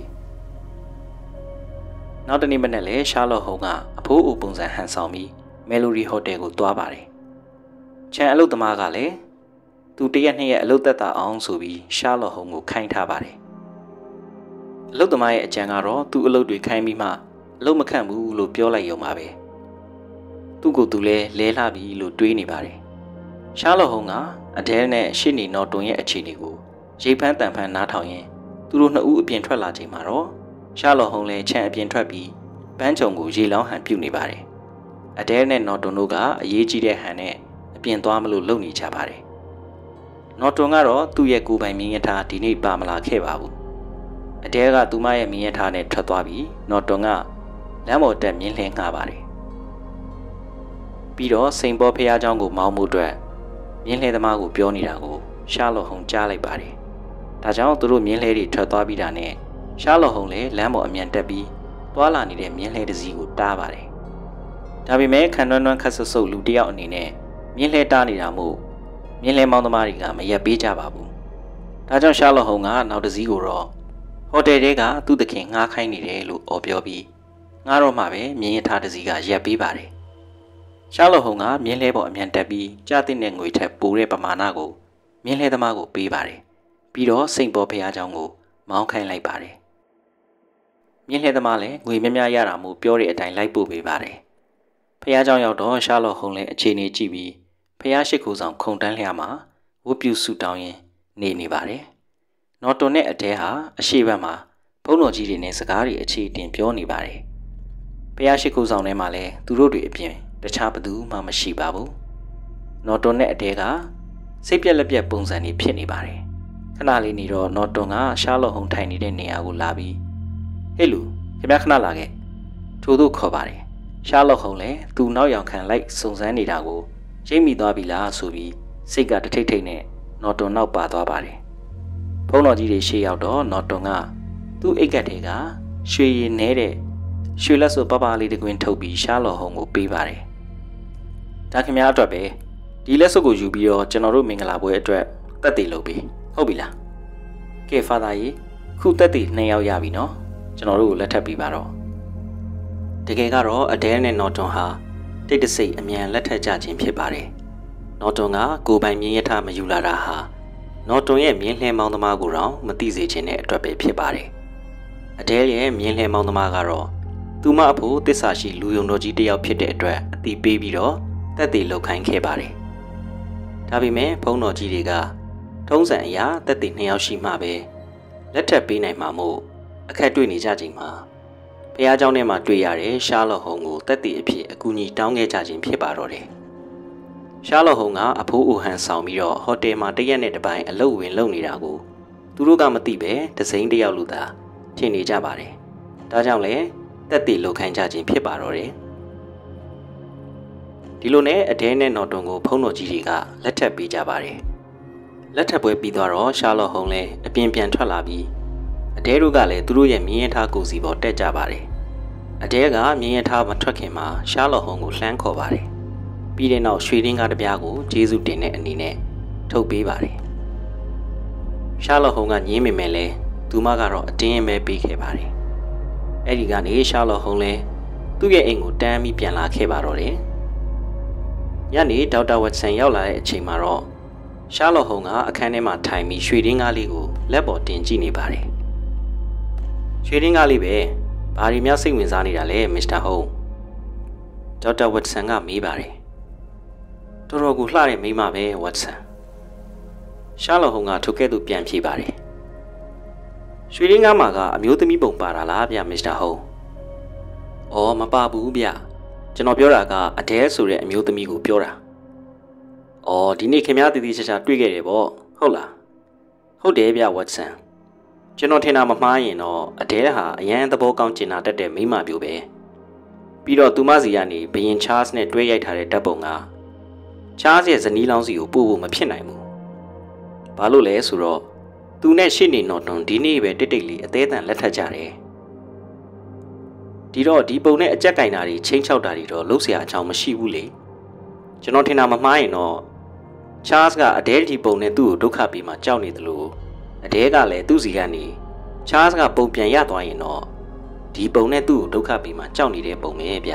နောက်တနေ့မနေ့လဲရှာလော့ဟုံးကအဖိုးအိုပုံစံဟန်ဆောင်ပြီးမယ်လိုဒီဟိုတယ်ကိုသွားပါတယ်ချန်အလုပ်သမားကလည်းသူတရက်နှစ်ရက်အလုပ်သက်သာအောင်ဆိုပြီးရှာလော့ဟုံးကိုခိုင်းထားပါတယ်အလုပ်သမားရဲ့အကြံကတော့သူ့အလုပ်တွေခိုင်းပြီးမှအလုပ်မခန့်ဘူးလို့ပြောလိုက်ရုံပါပဲသူ့ကိုယ်သူလဲလဲလှပြီလို့တွေးနေပါတယ်ရှာလော့ဟုံးကအဒဲနဲ့ရှစ်နေနော်တွန်ရဲ့အခြေအနေကိုရိပ်ဖမ်းတန်ဖမ်းနားထောင်ရင်သူတို့နှစ်ဦးအပြင်ထွက်လာချိန်မှာတော့ရှာလော့ဟုံးလဲချန်အပြင်ထွက်ပြီးပန်းချုံကိုရေလောင်းဟန်ပြုတ်နေပါတယ်အဒဲနဲ့နော်တွန်တို့ကအရေးကြီးတဲ့ဟန်နဲ့အပြင်သွားမလို့လုပ်နေကြပါတယ်နော်တွန်ကတော့သူ့ရဲ့ကိုယ်ပိုင်မြင်းရထားဒီနေ့ပါမလာခဲ့ပါဘူးအဒဲကသူမရဲ့မြင်းရထားနဲ့ထွက်သွားပြီးနော်တွန်ကလမ်းပေါ်တက်မြင်းလှည့်ငှားပါတယ်ပြီးတော့စိန်ပေါ်ဖះเจ้าကိုမောင်းမှုအတွက်မြင်းလှည့်သမားကိုပြောနေတာကိုရှာလော့ဟုံးကြားလိုက်ပါတယ်ဒါကြောင့်သူတို့မြင်းလှည့်တွေထွက်သွားပြီးတာနဲ့ရှာလော့ဟုံးလည်းလမ်းပေါ်အမြန်တက်ပြီးသွားလာနေတဲ့မြင်းလှည့်တစ်စီးကိုတားပါတယ်ဒါပေမဲ့ခံတွန်းတွန်းခတ်ဆုပ်ဆုပ်လူတစ်ယောက်အနေနဲ့မြင်းလှည့်တားနေတာမို့မြင်းလှည့်မောင်းသမားတွေကမရက်ပေးကြပါဘူးဒါကြောင့်ရှာလော့ဟုံးကနောက်တစ်စီးကိုတော့ဟိုတယ်တဲကသူ့သခင်ငှားခိုင်းနေတယ်လို့အော်ပြောပြီးငှားတော့မှပဲမြင်းရထားတစ်စီးကရက်ပေးပါတယ်ရှာလော့ဟုံးကမြင်းလှည့်ပေါ်အမြန်တက်ပြီးကြားတဲ့ငွေထက်ပိုတဲ့ပမာဏကိုမြင်းလှည့်သမားကိုပေးပါတယ်ပြီးတော့စိန်ပေါ်ဖះเจ้าကိုမောင်းခိုင်းလိုက်ပါတယ်မြင်းလှည့်သမားလည်းငွေများများရတာမို့ပြောတဲ့အတိုင်းလိုက်ပို့ပေးပါတယ်ဖះเจ้าရောက်တော့ရှာလော့ဟုံးလည်းအခြေအနေကြည့်ပြီးဖះရှိခိုးဆောင်ခုံတန်းလျာမှာဝတ်ပြုဆူတောင်းရင်နေနေပါတယ်နော်တွန်နဲ့အတဲဟာအရှိဘက်မှာဘုန်းတော်ကြီးတွေနဲ့စကားတွေအခြေအတင်ပြောနေပါတယ်ဖះရှိခိုးဆောင်ထဲမှာလည်းသူတို့တွေအပြင်တခြားဘသူမှမရှိပါဘူးနော်တွန်နဲ့အတဲကစိတ်ပြက်လက်ပြက်ပုံစံတွေဖြစ်နေပါတယ်ခဏလေးနေတော့နော်တွန်ကရှာလော့ဟုံးထိုင်နေတဲ့နေရာကိုလာပြီးဟေ့လူခင်ဗျားခဏလာခဲ့ထို့သူခေါ်ပါတယ်ရှာလော့ဟုံးလည်းသူနောက်ယောင်ခံလိုက်စုံစမ်းနေတာကိုရိပ်မိသွားပြီလားဆိုပြီးစိတ်ကတထိတ်ထိတ်နဲ့နော်တွန်နောက်ပါသွားပါတယ်ဘုန်းတော်ကြီးတွေရှေ့ရောက်တော့နော်တွန်ကသူ့အိတ်ကက်တွေကရွှေရည်နဲတဲ့ရွှေလက်စွပ်ပပလေးတစ်ကွင်းထုတ်ပြီးရှာလော့ဟုံးကိုပေးပါတယ်ဒါခင်ဗျားအတွက်ပဲဒီလက်စွပ်ကိုယူပြီးတော့ကျွန်တော်တို့မင်္ဂလာပွဲအတွက်တက်တည်လုပ်ပေးဟုတ်ပြီလားကဲဖာသာကြီးခုတက်တည်နှစ်ယောက်ရပြီနော်ကျွန်တော်တို့ကိုလက်ထပ်ပေးပါတော့တကယ်ကတော့အဒဲနဲ့နော်တွန်ဟာတိတ်တဆိတ်အမြန်လက်ထပ်ကြခြင်းဖြစ်ပါတယ်နော်တွန်ကကိုပိုင်မြင်းရထားမယူလာတာဟာနော်တွန်ရဲ့မြင်းလှဲမောင်းသမားကိုတော့မသိစေချင်တဲ့အတွက်ပဲဖြစ်ပါတယ်အဒဲရဲ့မြင်းလှဲမောင်းသမားကတော့သူမအဖို့တစ္ဆာရှိလူယုံတော်ကြီးတစ်ယောက်ဖြစ်တဲ့အတွက်အတိပေးပြီးတော့တက်တည်လောက်ခိုင်းခဲ့ပါတယ်ဒါပေမဲ့ဘုန်းတော်ကြီးတွေကထုံးစံအရာတက်တည်နှစ်ယောက်ရှိမှပဲလက်ထပ်ပေးနိုင်မှာမို့အခက်တွေ့နေကြချိန်မှာဘုရားကျောင်းထဲမှာတွေ့ရတဲ့ရှာလော့ဟုံးကိုတက်တည်အဖြစ်အကူအညီတောင်းခဲ့ကြခြင်းဖြစ်ပါတော့တယ်ရှာလော့ဟုံးကအဖိုးအိုဟန်ဆောင်ပြီးတော့ဟိုတယ်မှာတရက်နဲ့တစ်ပိုင်းအလုပ်ဝင်လုပ်နေတာကိုသူတို့ကမသိပဲဒစိမ့်တယောက်လူသာထင်နေကြပါတယ်ဒါကြောင့်လဲတက်တည်လောက်ခိုင်းကြခြင်းဖြစ်ပါတော့တယ်ဒီလိုနဲ့အဒဲနဲ့နော်တွန်ကိုဖုန်းတော်ကြီးတွေကလက်ထပ်ပေးကြပါတယ်လက်ထပ်ပွဲပြီးသွားတော့ရှာလော့ဟုံးလည်းအပြင်ပြန်ထွက်လာပြီးအဒဲတို့ကလည်းသူတို့ရဲ့မြင်းရထားကိုစီပေါ်တက်ကြပါတယ်အဒဲကမြင်းရထားမထွက်ခင်မှာရှာလော့ဟုံးကိုလှမ်းခေါ်ပါတယ်ပြီးတဲ့နောက်ရွှေရင်းကားတစ်ပြားကိုကျေးဇူးတင်တဲ့အနေနဲ့ထုတ်ပေးပါတယ်ရှာလော့ဟုံးကညင်းမိမယ်လဲသူမကတော့အတင်းပဲပေးခဲ့ပါတယ်အဲ့ဒီကနေရှာလော့ဟုံးလဲသူ့ရဲ့အိမ်ကိုတန်းပြီးပြန်လာခဲ့ပါတော့တယ်ညနေဒေါက်တာဝက်ဆန်ရောက်လာတဲ့အချိန်မှာတော့ရှာလော့ဟုံးကအခန်းထဲမှာထိုင်ပြီးရွှေရင်းကားလေးကိုလက်ပေါ်တင်ကြည့်နေပါတယ်ရွှေရင်းကားလေးပဲဘာတွေများစိတ်ဝင်စားနေတာလဲမစ္စတာဟုံးဒေါက်တာဝက်ဆန်ကမေးပါတယ်တော်တော်ကိုလှတဲ့မိန်းမပဲဝက်ဆန်ရှာလော့ဟုံးကထုတ်ခဲ့သူပြန်ဖြေပါတယ်ရွှေရင်းကားမှာကအမျိုးသမီးပုံပါတာလားဗျမစ္စတာဟုံးအော်မပါဘူးဗျကျွန်တော်ပြောတာကအဒဲဆိုတဲ့အမျိုးသမီးကိုပြောတာအော်ဒီနေ့ခင်ဗျားတည်တည်ချာချာတွေ့ခဲ့တယ်ပေါ့ဟုတ်လားဟုတ်တယ်ဗျဝတ်ဆန်ကျွန်တော်ထင်တာမမှားရင်တော့အဒဲဟာအရန်သဘောကောင်းကျင်နာတတ်တဲ့မိန်းမမျိုးပဲပြီးတော့သူမစီကနေဘယင်ချားစ်နဲ့တွဲရိုက်ထားတဲ့ဓာတ်ပုံကချားစ်ရဲ့ဇနီးလောင်းစီကိုပို့ဖို့မဖြစ်နိုင်ဘူးဘာလို့လဲဆိုတော့သူနဲ့ရှစ်နေနော်တွန်ဒီနေ့ပဲတိတ်တိတ်လေးအသေးအံလက်ထပ်ကြတယ်ဒီတော့ဒီပုံနဲ့အကြက်ကင်တာတွေချင်းချောက်တာတွေတော့လှုပ်ရှားအကြောင်းမရှိဘူးလေကျွန်တော်ထင်တာမမှားရင်တော့ချားစ်ကအဒဲဒီပုံနဲ့သူ့ကိုဒုက္ခပေးမှကြောက်နေတယ်လို့အဒဲကလည်းသူ့စီကနေချားစ်ကပုံပြန်ရသွားရင်တော့ဒီပုံနဲ့သူ့ကိုဒုက္ခပေးမှကြောက်နေတဲ့ပုံပဲဗျ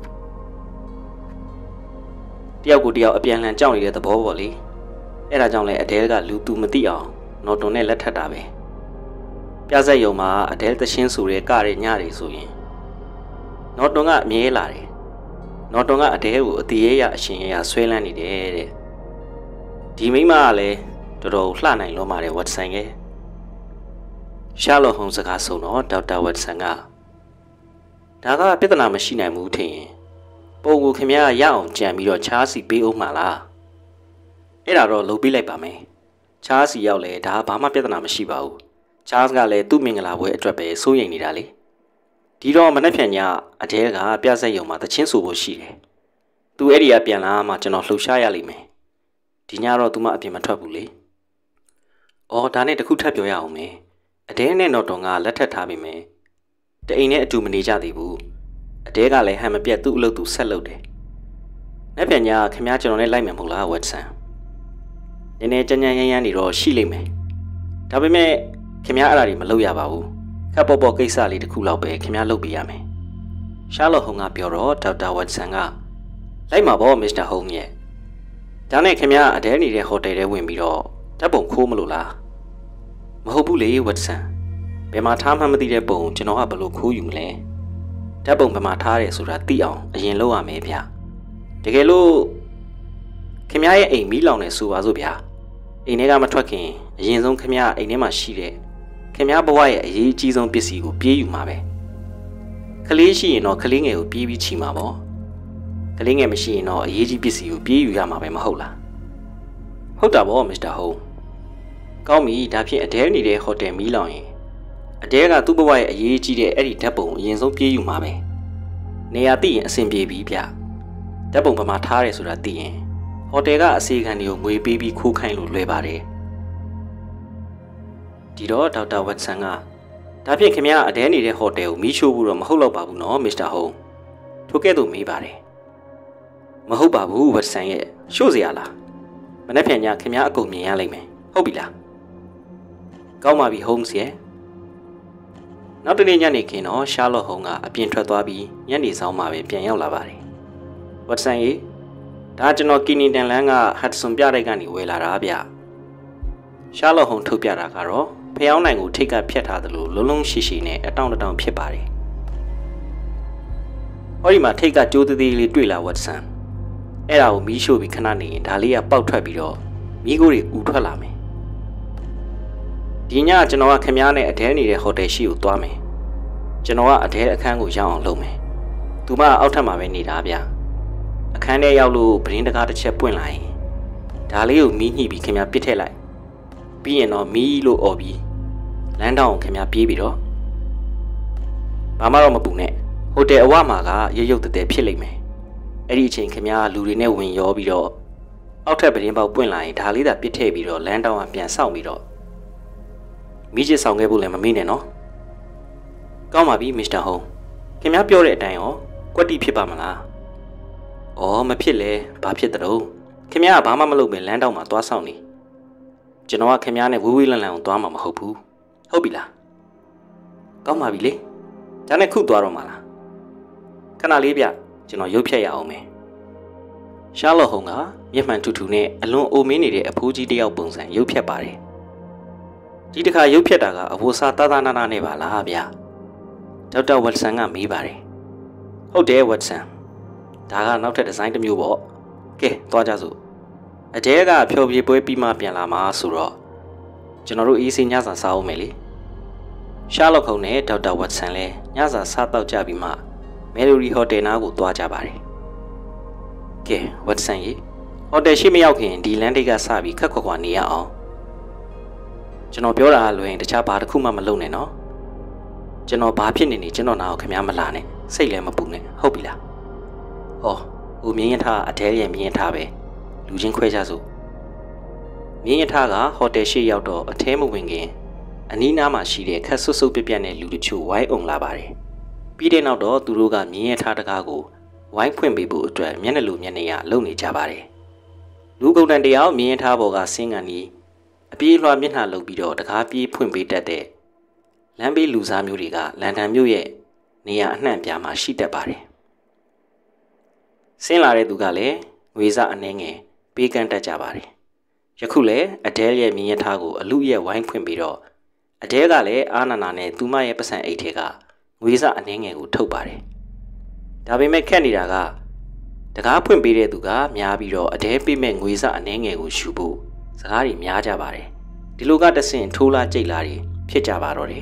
တယောက်ကိုတယောက်အပြန်လှန်ကြောက်နေတဲ့သဘောပေါ့လေအဲ့ဒါကြောင့်လဲအဒဲကလူသူမသိအောင်နော်တွန်နဲ့လက်ထပ်တာပဲပြဆက်ယုံမှာအဒဲသချင်းဆိုတဲ့ကတဲ့ညတွေဆိုရင်နော်တွန်ကအမြဲလာတယ်နော်တွန်ကအဒဲကိုအတီးရရအရှင်ရရဆွဲလန်းနေတယ်တဲ့ဒီမိမကလည်းတော်တော်လှနိုင်လို့မာတယ်ဝတ်ဆန်ကရှာလော့ဟုံစကားဆုံးတော့ဒေါက်တာဝတ်ဆန်ကဒါကပြဿနာမရှိနိုင်ဘူးထင်ရင်ပုံကိုခင်ဗျားရအောင်ကြံပြီးတော့ချားစီပေးအောင်မှာလားအဲ့ဒါတော့လုပ်ပေးလိုက်ပါမယ်ချားစီရောက်လဲဒါဘာမှပြဿနာမရှိပါဘူးချားစ်ကလည်းသူ့မင်္ဂလာပွဲအတွက်ပဲစိုးရိမ်နေတာလေဒီတော့မနေ့ဖြန်ညအတဲကပြဆက်ယုံမှာတချင်းဆိုဖို့ရှိတယ်သူအဲ့ဒီကပြန်လာမှကျွန်တော်လှူရှားရလိမ့်မယ်ဒီညတော့သူမအပြင်မထွက်ဘူးလေအော်ဒါနဲ့တခုထပ်ပြောရအောင်မယ်အတဲနဲ့တော့တော်ကလက်ထပ်ထားပြီမယ်တအိမ်နဲ့အတူမနေကြသေးဘူးအတဲကလည်းဟန်မပြတ်သူ့အလုပ်သူဆက်လုပ်တယ်နေ့ပြန်ညခင်ဗျားကျွန်တော်နဲ့လိုက်မယ်မဟုတ်လားဝတ်ဆန်နည်းနည်းကြမ်းကြမ်းရမ်းရမ်းနေတော့ရှိလိမ့်မယ်ဒါပေမဲ့ခင်ဗျားအဲ့ဒါတွေမလုပ်ရပါဘူးခက်ပေါ်ပေါ်ကိစ္စလေးတစ်ခုလောက်ပဲခင်ဗျားလုပ်ပေးရမယ်ရှာလော့ဟုံကပြောတော့ဒေါက်တာဝတ်ဆန်ကလိုက်မှာပေါ့မစ္စတာဟုံးရဲ့ဒါနဲ့ခင်ဗျားအဒဲနေတဲ့ဟိုတယ်ထဲဝင်ပြီးတော့ဓာတ်ပုံခိုးမလို့လားမဟုတ်ဘူးလေဝတ်ဆန်ဘယ်မှာထားမှမသိတဲ့ပုံကျွန်တော်ကဘယ်လိုခိုးယူမလဲဓာတ်ပုံဘယ်မှာထားရဲဆိုတာသိအောင်အရင်လုပ်ရမယ်ဗျတကယ်လို့ခင်ဗျားရဲ့အိမ်မီးလောင်နေဆိုပါစို့ဗျာအိမ်ထဲကမထွက်ခင်အရင်ဆုံးခင်ဗျားအိမ်ထဲမှာရှိတဲ့ခင်ဗျားဘဝရဲ့အရေးအကြီးဆုံးပစ္စည်းကိုပြေးယူမှာပဲကလေးရှိရင်တော့ကလေးငယ်ကိုပြေးပြီးချီမှာပေါ့ကလေးငယ်မရှိရင်တော့အရေးကြီးပစ္စည်းကိုပြေးယူရမှာပဲမဟုတ်လားဟုတ်တာပေါ့မစ္စတာဟုံးကောင်းပြီဒါဖြင့်အဒဲနေတဲ့ဟိုတယ်မီးလောင်ရင်အဒဲကသူ့ဘဝရဲ့အရေးကြီးတဲ့အဲ့ဒီဓာတ်ပုံအရင်ဆုံးပြေးယူမှာပဲနေရာသိရင်အဆင်ပြေပြီဗျဓာတ်ပုံဘယ်မှာထားရဲဆိုတာသိရင်ဟိုတယ်ကအစီခံတွေကိုငွေပေးပြီးခိုးခိုင်းလို့လွယ်ပါတယ်ဒီတော့ဒေါက်တာဝတ်ဆန်ကဒါဖြင့်ခင်ဗျားအဒဲနေတဲ့ဟိုတယ်ကိုမီးရှို့ဖို့တော့မဟုတ်တော့ပါဘူးနော်မစ္စတာဟုံးထိုကဲ့သို့မေးပါတယ်မဟုတ်ပါဘူးဝတ်ဆန်ရဲ့ရှို့เสียလားမနေ့ပြန်ညခင်ဗျားအကုန်မြင်ရလိမ့်မယ်ဟုတ်ပြီလားကောင်းပါပြီဟုံးစီရဲ့နောက်တနေ့ညနေခင်းတော့ရှာလော့ဟုံးကအပြင်ထွက်သွားပြီးညနေဆောင်မှပဲပြန်ရောက်လာပါတယ်ဝတ်ဆန်ရဲ့ဒါကျွန်တော်ကီနီတန်လန်းကဟတ်ဆွန်ပြတိုက်ကနေဝယ်လာတာဗျရှာလော့ဟုံးထုတ်ပြတာကတော့ဖျောင်းနိုင်ကိုထိတ်ကဖြတ်ထားသလိုလုံးလုံးရှိရှိနဲ့အတောင့်တောင့်ဖြစ်ပါတယ်ဟောဒီမှာထိတ်ကကြိုးသေးသေးလေးတွေ့လာဝတ်ဆန်အဲ့ဒါကိုမီးရှို့ပြီးခဏနေရင်ဒါလေးကပေါက်ထွက်ပြီးတော့မီးခိုးတွေဥထွက်လာမယ်ဒီညကျွန်တော်ကခင်ဗျားနဲ့အဒဲနေတဲ့ဟိုတယ်ရှိကိုသွားမယ်ကျွန်တော်ကအဒဲအခန်းကိုရောက်အောင်လုပ်မယ်သူမအောက်ထပ်မှာပဲနေတာဗျအခန်းထဲရောက်လို့ပရင်းတကားတစ်ချက်ပွင့်လာရင်ဒါလေးကိုမီးညှိပြီးခင်ဗျားပစ်ထည့်လိုက်ပြီးရင်တော့မီးလို့អော်ပြီးလမ်းတောင်ခင်ဗျားပြေးပြီးတော့ဘာမှတော့မပူနဲ့ဟိုတယ်အဝမှာကရုပ်ရုပ်တည်းဖြစ်လိမ့်မယ်အဲ့ဒီအချိန်ခင်ဗျားလူတွေနဲ့ဝင်ရောပြီးတော့အောက်ထပ်ပရင်းပေါက်ပွင့်လာရင်ဒါလေးသာပစ်ထည့်ပြီးတော့လမ်းတောင်ကပြန်ဆောက်ပြီးတော့မိချစ်ဆောင်ခဲ့ဖို့လည်းမမေ့နဲ့နော်ကောင်းပါပြီမစ္စတာဟုံးခင်ဗျားပြောတဲ့အတိုင်းရောကွက်တိဖြစ်ပါမလားအော်မဖြစ်လဲဘာဖြစ်တဲ့တော့ခင်ဗျားကဘာမှမလုပ်ပဲလမ်းတောင်မှာသွားဆောင်နေကျွန်တော်ကခင်ဗျားနဲ့ဝေးဝေးလန့်လန့်အောင်သွားမှာမဟုတ်ဘူးဟုတ်ပြီလားကောင်းပါပြီလေဒါနဲ့ခုသွားတော့မှာလားခဏလေးဗျကျွန်တော်ရုပ်ဖြတ်ရအောင်မယ်ရှာလော့ဟုံးကမျက်မှန်ထူထူနဲ့အလွန်အိုမင်းနေတဲ့အဖိုးကြီးတယောက်ပုံစံရုပ်ဖြတ်ပါတယ်ဒီတစ်ခါရုပ်ဖြတ်တာကအဖိုးစားသားသားနာနာနဲ့ပါလားဗျဒေါက်တာဝတ်ဆန်ကမေးပါတယ်ဟုတ်တယ်ဝတ်ဆန်ဒါကနောက်ထပ်ဒီဇိုင်းတစ်မျိုးပေါ့ကဲသွားကြစို့အတဲကဖြောပြေပွဲပြီးမှပြန်လာမှာဆိုတော့ကျွန်တော်တို့အေးစင်းညစာစားအောင်မယ်လေရှာလော့ခုံနဲ့ဒေါက်တာဝတ်ဆန်လည်းညစာစားတော့ကြပြီးမှမဲလိုရီဟိုတယ်နားကိုသွားကြပါတယ်ကဲဝတ်ဆန်ရေဟိုတယ်ရှိမရောက်ခင်ဒီလမ်းတိတ်ကစပြီးခက်ခွက်ခွာနေရအောင်ကျွန်တော်ပြောတာလွယ်ရင်တခြားဘာတစ်ခုမှမလုပ်နဲ့နော်ကျွန်တော်ဘာဖြစ်နေနေကျွန်တော်နားကိုခင်ဗျားမလာနဲ့စိတ်လည်းမပူနဲ့ဟုတ်ပြီလားဟောဟိုမြင်းရထားအထဲရဲ့မြင်းရထားပဲလူချင်းခွဲကြစို့မြင်းရထားကဟိုတယ်ရှိရောက်တော့အထဲမဝင်ခင်အနီးနားမှာရှိတဲ့ခက်ဆွတ်ဆွတ်ပြက်ပြက်နဲ့လူတချို့ဝိုင်းအောင်လာပါတယ်ပြီးတဲ့နောက်တော့သူတို့ကမြင်းရထားတကားကိုဝိုင်းဖွင့်ပေးဖို့အတွက်မျက်နှာလိုမျက်နှာရလုံနေကြပါတယ်လူကုန်တန်တယောက်မြင်းရထားပေါ်ကဆင်းကန်ပြီးအပြေးလွှာမျက်နှာလုံပြီးတော့တကားပြေးဖွင့်ပေးတတ်တဲ့လမ်းဘေးလူစားမျိုးတွေကလန်ဒန်မြို့ရဲ့နေရာအနှံ့ပြားမှာရှိတတ်ပါတယ်ဆင်းလာတဲ့သူကလည်းငွေစအနှဲငယ်ပေးကမ်းတတ်ကြပါတယ်ယခုလည်းအဒဲရဲ့မြင်းရထားကိုအလူရဲ့ဝိုင်းဖွင့်ပြီးတော့အဒဲကလည်းအာနာနာနဲ့သူမရဲ့ပတ်စံအိတ်ထဲကငွေစအနှဲငယ်ကိုထုတ်ပါတယ်ဒါပေမဲ့ခက်နေတာကတကားဖွင့်ပေးတဲ့သူကများပြီးတော့အဒဲပေးမဲ့ငွေစအနှဲငယ်ကိုယူဖို့စကားတွေများကြပါတယ်ဒီလိုကတဆင့်ထိုးလာကြိတ်လာတွေဖြစ်ကြပါတော့တယ်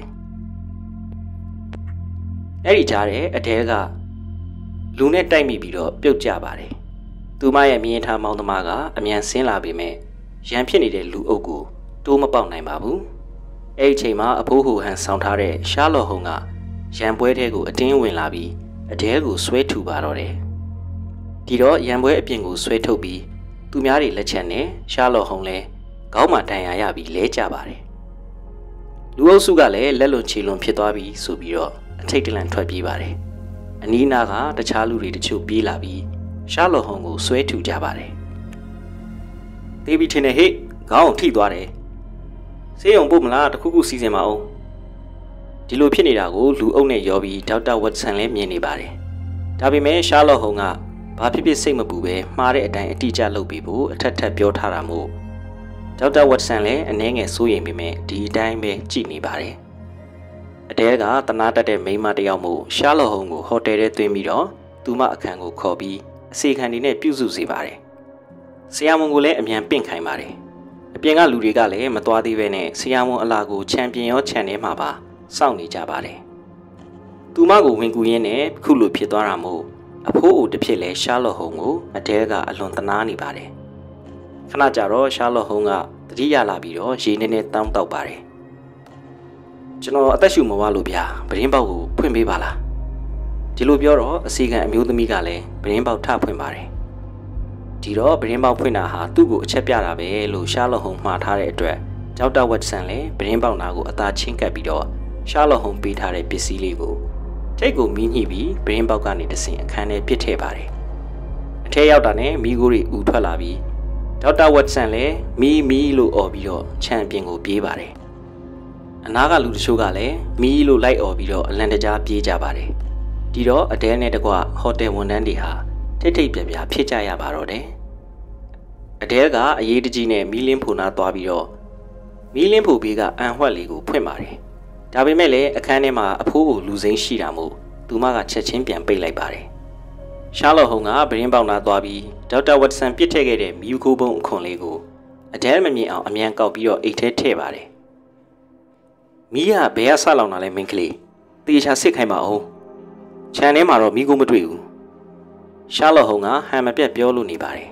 အဲ့ဒီကြားတဲ့အဒဲကလူနဲ့တိုက်မိပြီးတော့ပြုတ်ကြပါတယ်သူမရဲ့မြင်းထားမောင်းသမားကအမြန်ဆင်းလာပေမဲ့ရန်ဖြစ်နေတဲ့လူအုပ်ကိုတိုးမပေါက်နိုင်ပါဘူးအဲ့ဒီချိန်မှာအဖိုးဟူဟန်ဆောင်ထားတဲ့ရှားလော်ဟုံကရန်ပွဲထဲကိုအတင်းဝင်လာပြီးအဒဲကိုဆွဲထူပါတော့တယ်ဒီတော့ရန်ပွဲအပြင်ကိုဆွဲထုတ်ပြီးသူများတွေလက်ချက်နဲ့ရှားလော်ဟုံလဲခေါင်းမှာတန်ရာရပြီးလဲကျပါတယ်လူအုပ်စုကလည်းလက်လွန်ခြေလွန်ဖြစ်သွားပြီးဆိုပြီးတော့အထိတ်တလန့်ထွက်ပြေးပါတယ်အနီးနားကတခြားလူတွေတချို့ပြေးလာပြီးရှားလော်ဟုံကိုဆွဲထူကြပါတယ်တေးပြီးထင်တယ်ဟေ့ခေါင်းထိသွားတယ်ဆေးရုံပို့မလားတခုခုစီစဉ်မအောင်ဒီလိုဖြစ်နေတာကိုလူအုပ်နဲ့ရောပြီးဒေါက်တာဝတ်ဆန်လည်းမြင်နေပါတယ်ဒါပေမဲ့ရှားလော်ဟုံကဘာဖြစ်ဖြစ်စိတ်မပူပဲမှားတဲ့အတိုင်းအတိအကျလုပ်ပြီးဖို့အထက်ထက်ပြောထားတာမို့ဒေါက်တာဝတ်ဆန်လည်းအနှဲငယ်စိုးရိမ်ပေမဲ့ဒီအတိုင်းပဲကြည့်နေပါတယ်အတဲကတနာတက်တဲ့မိန်းမတယောက်မို့ရှားလော်ဟုံကိုဟိုတယ်ထဲသွင်းပြီးတော့သူမအခန်းကိုခေါ်ပြီးအစီခံတွေနဲ့ပြုစုစေပါတယ်ဆရာဝန်ကိုလည်းအမြန်ပင့်ခိုင်းပါတယ်အပြင်ကလူတွေကလည်းမသွားသေးပဲနဲ့ဆရာဝန်အလာကိုချန်ပီယံရောခြံထဲမှာပါစောင့်နေကြပါတယ်သူမကိုဝင်ကူရင်းနဲ့ခုလိုဖြစ်သွားတာမို့အဖိုးအိုတစ်ဖြစ်လဲရှားလော်ဟုံကိုအတဲကအလွန်တနာနေပါတယ်ခဏကြာတော့ရှားလော်ဟုံကတတိယလာပြီးတော့ရေနေနေတောင်းတောက်ပါတယ်ကျွန်တော်အသက်ရှူမဝလို့ဗျာပရင်းပေါက်ကိုဖွင့်ပေးပါလားဒီလိုပြောတော့အစီကံအမျိုးသမီးကလည်းပရင်းပေါက်ထဖွင့်ပါတယ်ဒီတော့ပရင်းပေါက်ဖွင့်တာဟာသူ့ကိုအချက်ပြတာပဲလို့ရှားလော်ဟုံမှားထားတဲ့အတွက်ဒေါက်တာဝတ်ဆန်လည်းပရင်းပေါက်နာကိုအသာချင်းကပ်ပြီးတော့ရှားလော်ဟုံပေးထားတဲ့ပစ္စည်းလေးကိုထိတ်ကိုမီးညှိပြီးပရင်းပေါက်ကနေတဆင်အခန်းထဲပစ်ထည့်ပါတယ်အထဲရောက်တာနဲ့မီးကိုတွေဥထွက်လာပြီးဒေါက်တာဝတ်ဆန်လည်းမီးမီးလို့អော်ပြီးတော့ခြံပြင်ကိုပြေးပါတယ်အနားကလူတချို့ကလည်းမီးလို့လိုက်អော်ပြီးတော့အလန်တကြားပြေးကြပါတယ်ဒီတော့အတဲနဲ့တကွဟိုတယ်ဝန်ထမ်းတွေဟာထိတ်ထိတ်ပြပြဖြစ်ကြရပါတော့တယ်အတဲကအရေးတကြီးနဲ့မီးလင်းဖူနာသွားပြီးတော့မီးလင်းဖူဘေးကအန်ဟွက်လေးကိုဖွင့်ပါတယ်ဒါပေမဲ့လည်းအခန်းထဲမှာအဖိုးကိုလူစိမ်းရှိတာမို့သူမကချက်ချင်းပြန်ပိတ်လိုက်ပါတယ်ရှားလော်ဟုံကပရင်းပေါက်နာသွားပြီးဒေါက်တာဝတ်ဆန်ပြစ်ထည့်ခဲ့တဲ့မီးခိုးပုံးအခွန်လေးကိုအတဲမမြင်အောင်အမြန်ကောက်ပြီးတော့အိတ်ထဲထည့်ပါတယ်မီးကဘယ်ကဆလောင်တာလဲမင်းကလေးတေချာစစ်ခိုင်းပါအောင်ခြံထဲမှာတော့မီးကိုမတွေ့ဘူးရှားလော်ဟုံကဟန်မပြတ်ပြောလို့နေပါတယ်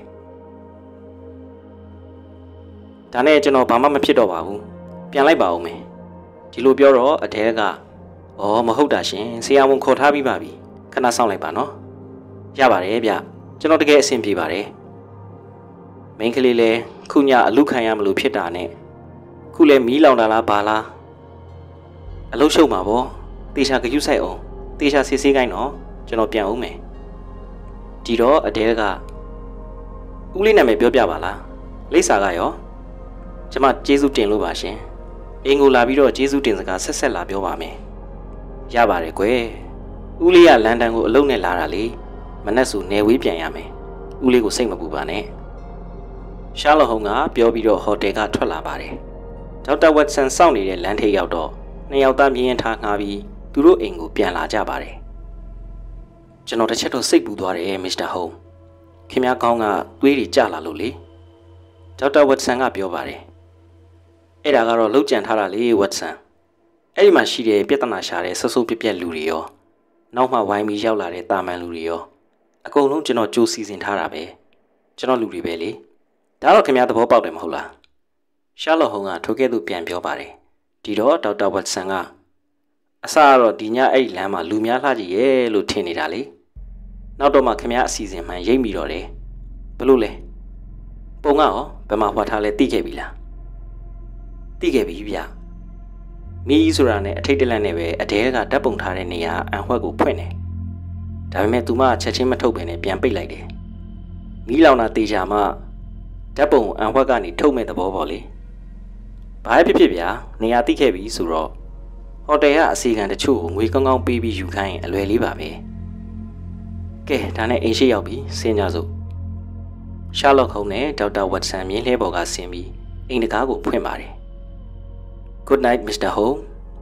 ဒါနဲ့ကျွန်တော်ဘာမှမဖြစ်တော့ပါဘူးပြန်လိုက်ပါဦးမယ်ဒီလိုပြောတော့အတဲကဩမဟုတ်တာရှင်ဆရာဝန်ခေါ်ထားပြီးပါပြီခဏစောင့်လိုက်ပါနော်ရပါတယ်ဗျကျွန်တော်တကယ်အဆင်ပြေပါတယ်မိန်းကလေးလည်းခုညအလူခံရမလို့ဖြစ်တာနဲ့ခုလည်းမီးလောင်တာလားဘာလားအလုရှုံပါဗောတေချာဂယုဆိုင်အောင်တေချာဆေးဆေးကိုင်းတော့ကျွန်တော်ပြန်အောင်မယ်ဒီတော့အတဲကဦးလေးနာမည်ပြောပြပါလားလိပ်စာကရောကျမကျေးဇူးတင်လို့ပါရှင်အင်ကိုလာပြီးတော့ကျေးဇူးတင်စကားဆက်ဆက်လာပြောပါမယ်ရပါတယ်ကွယ်ဦးလေးကလန်ဒန်ကိုအလုပ်နဲ့လာတာလေမနက်စုနေဝေးပြန်ရမယ်ဦးလေးကိုစိတ်မပူပါနဲ့ရှားလော်ဟုံကပြောပြီးတော့ဟိုတယ်ကထွက်လာပါတယ်ဒေါက်တာဝတ်ဆန်စောင့်နေတဲ့လမ်းထိပ်ရောက်တော့နှစ်ယောက်သားမြင်းရင်ထားငှားပြီးသူတို့အိမ်ကိုပြန်လာကြပါတယ်ကျွန်တော်တစ်ချက်တော့စိတ်ပူသွားတယ်မစ္စတာဟုံခင်ဗျားကောင်းကသွေးတွေကျလာလို့လေဒေါက်တာဝတ်ဆန်ကပြောပါတယ်အဲ့ဒါကတော့လှုပ်ကြံထားတာလေဝတ်ဆန်အဲ့ဒီမှာရှိတဲ့ပြဿနာရှာတဲ့ဆဆူပြပြက်လူတွေရောနောက်မှဝိုင်းပြီးရောက်လာတဲ့တာမန်လူတွေရောအကုန်လုံးကျွန်တော်ကြိုးစီစဉ်ထားတာပဲကျွန်တော်လူတွေပဲလေဒါတော့ခင်ဗျားသဘောပေါက်တယ်မဟုတ်လားရှာလော့ဟုံးကထိုကဲ့သို့ပြန်ပြောပါတယ်ဒီတော့ဒေါက်တာဝတ်ဆန်ကအစကတော့ဒီညအဲ့လမ်းမှာလူများလှကြည့်ရဲ့လို့ထင်နေတာလေနောက်တော့မှခင်ဗျားအစီအစဉ်မှန်ရိပ်မိတော့တယ်ဘလို့လဲပုံကရောဘယ်မှာဖွာထားလဲသိခဲ့ပြီလားသိခဲ့ပြီဗျမီးဆိုတာနဲ့အထိတ်တလန့်နဲ့ပဲအတဲကဓာတ်ပုံထားတဲ့နေရာအန်ဝှက်ကိုဖွင့်တယ်ဒါပေမဲ့သူမချက်ချင်းမထုတ်ဘဲနဲ့ပြန်ပိတ်လိုက်တယ်မီးလောင်တာတေချာမှဓာတ်ပုံအန်ဝှက်ကနေထုတ်မဲ့သဘောပေါ့လေဘာဖြစ်ဖြစ်ဗျာနေရာသိခဲ့ပြီဆိုတော့ဟိုတယ်ကအစီအကံတချို့ကိုငွေကောင်းကောင်းပေးပြီးယူခိုင်းရင်အလွယ်လေးပါပဲကဲဒါနဲ့အိမ်ရှိရောက်ပြီဆင်းကြစို့ရှာလော့ခုံးနဲ့ဒေါက်တာဝတ်ဆန်မြင်းလဲပေါ်ကဆင်းပြီးအိမ်တကားကိုဖွင့်ပါတယ် Good night Mister Holmes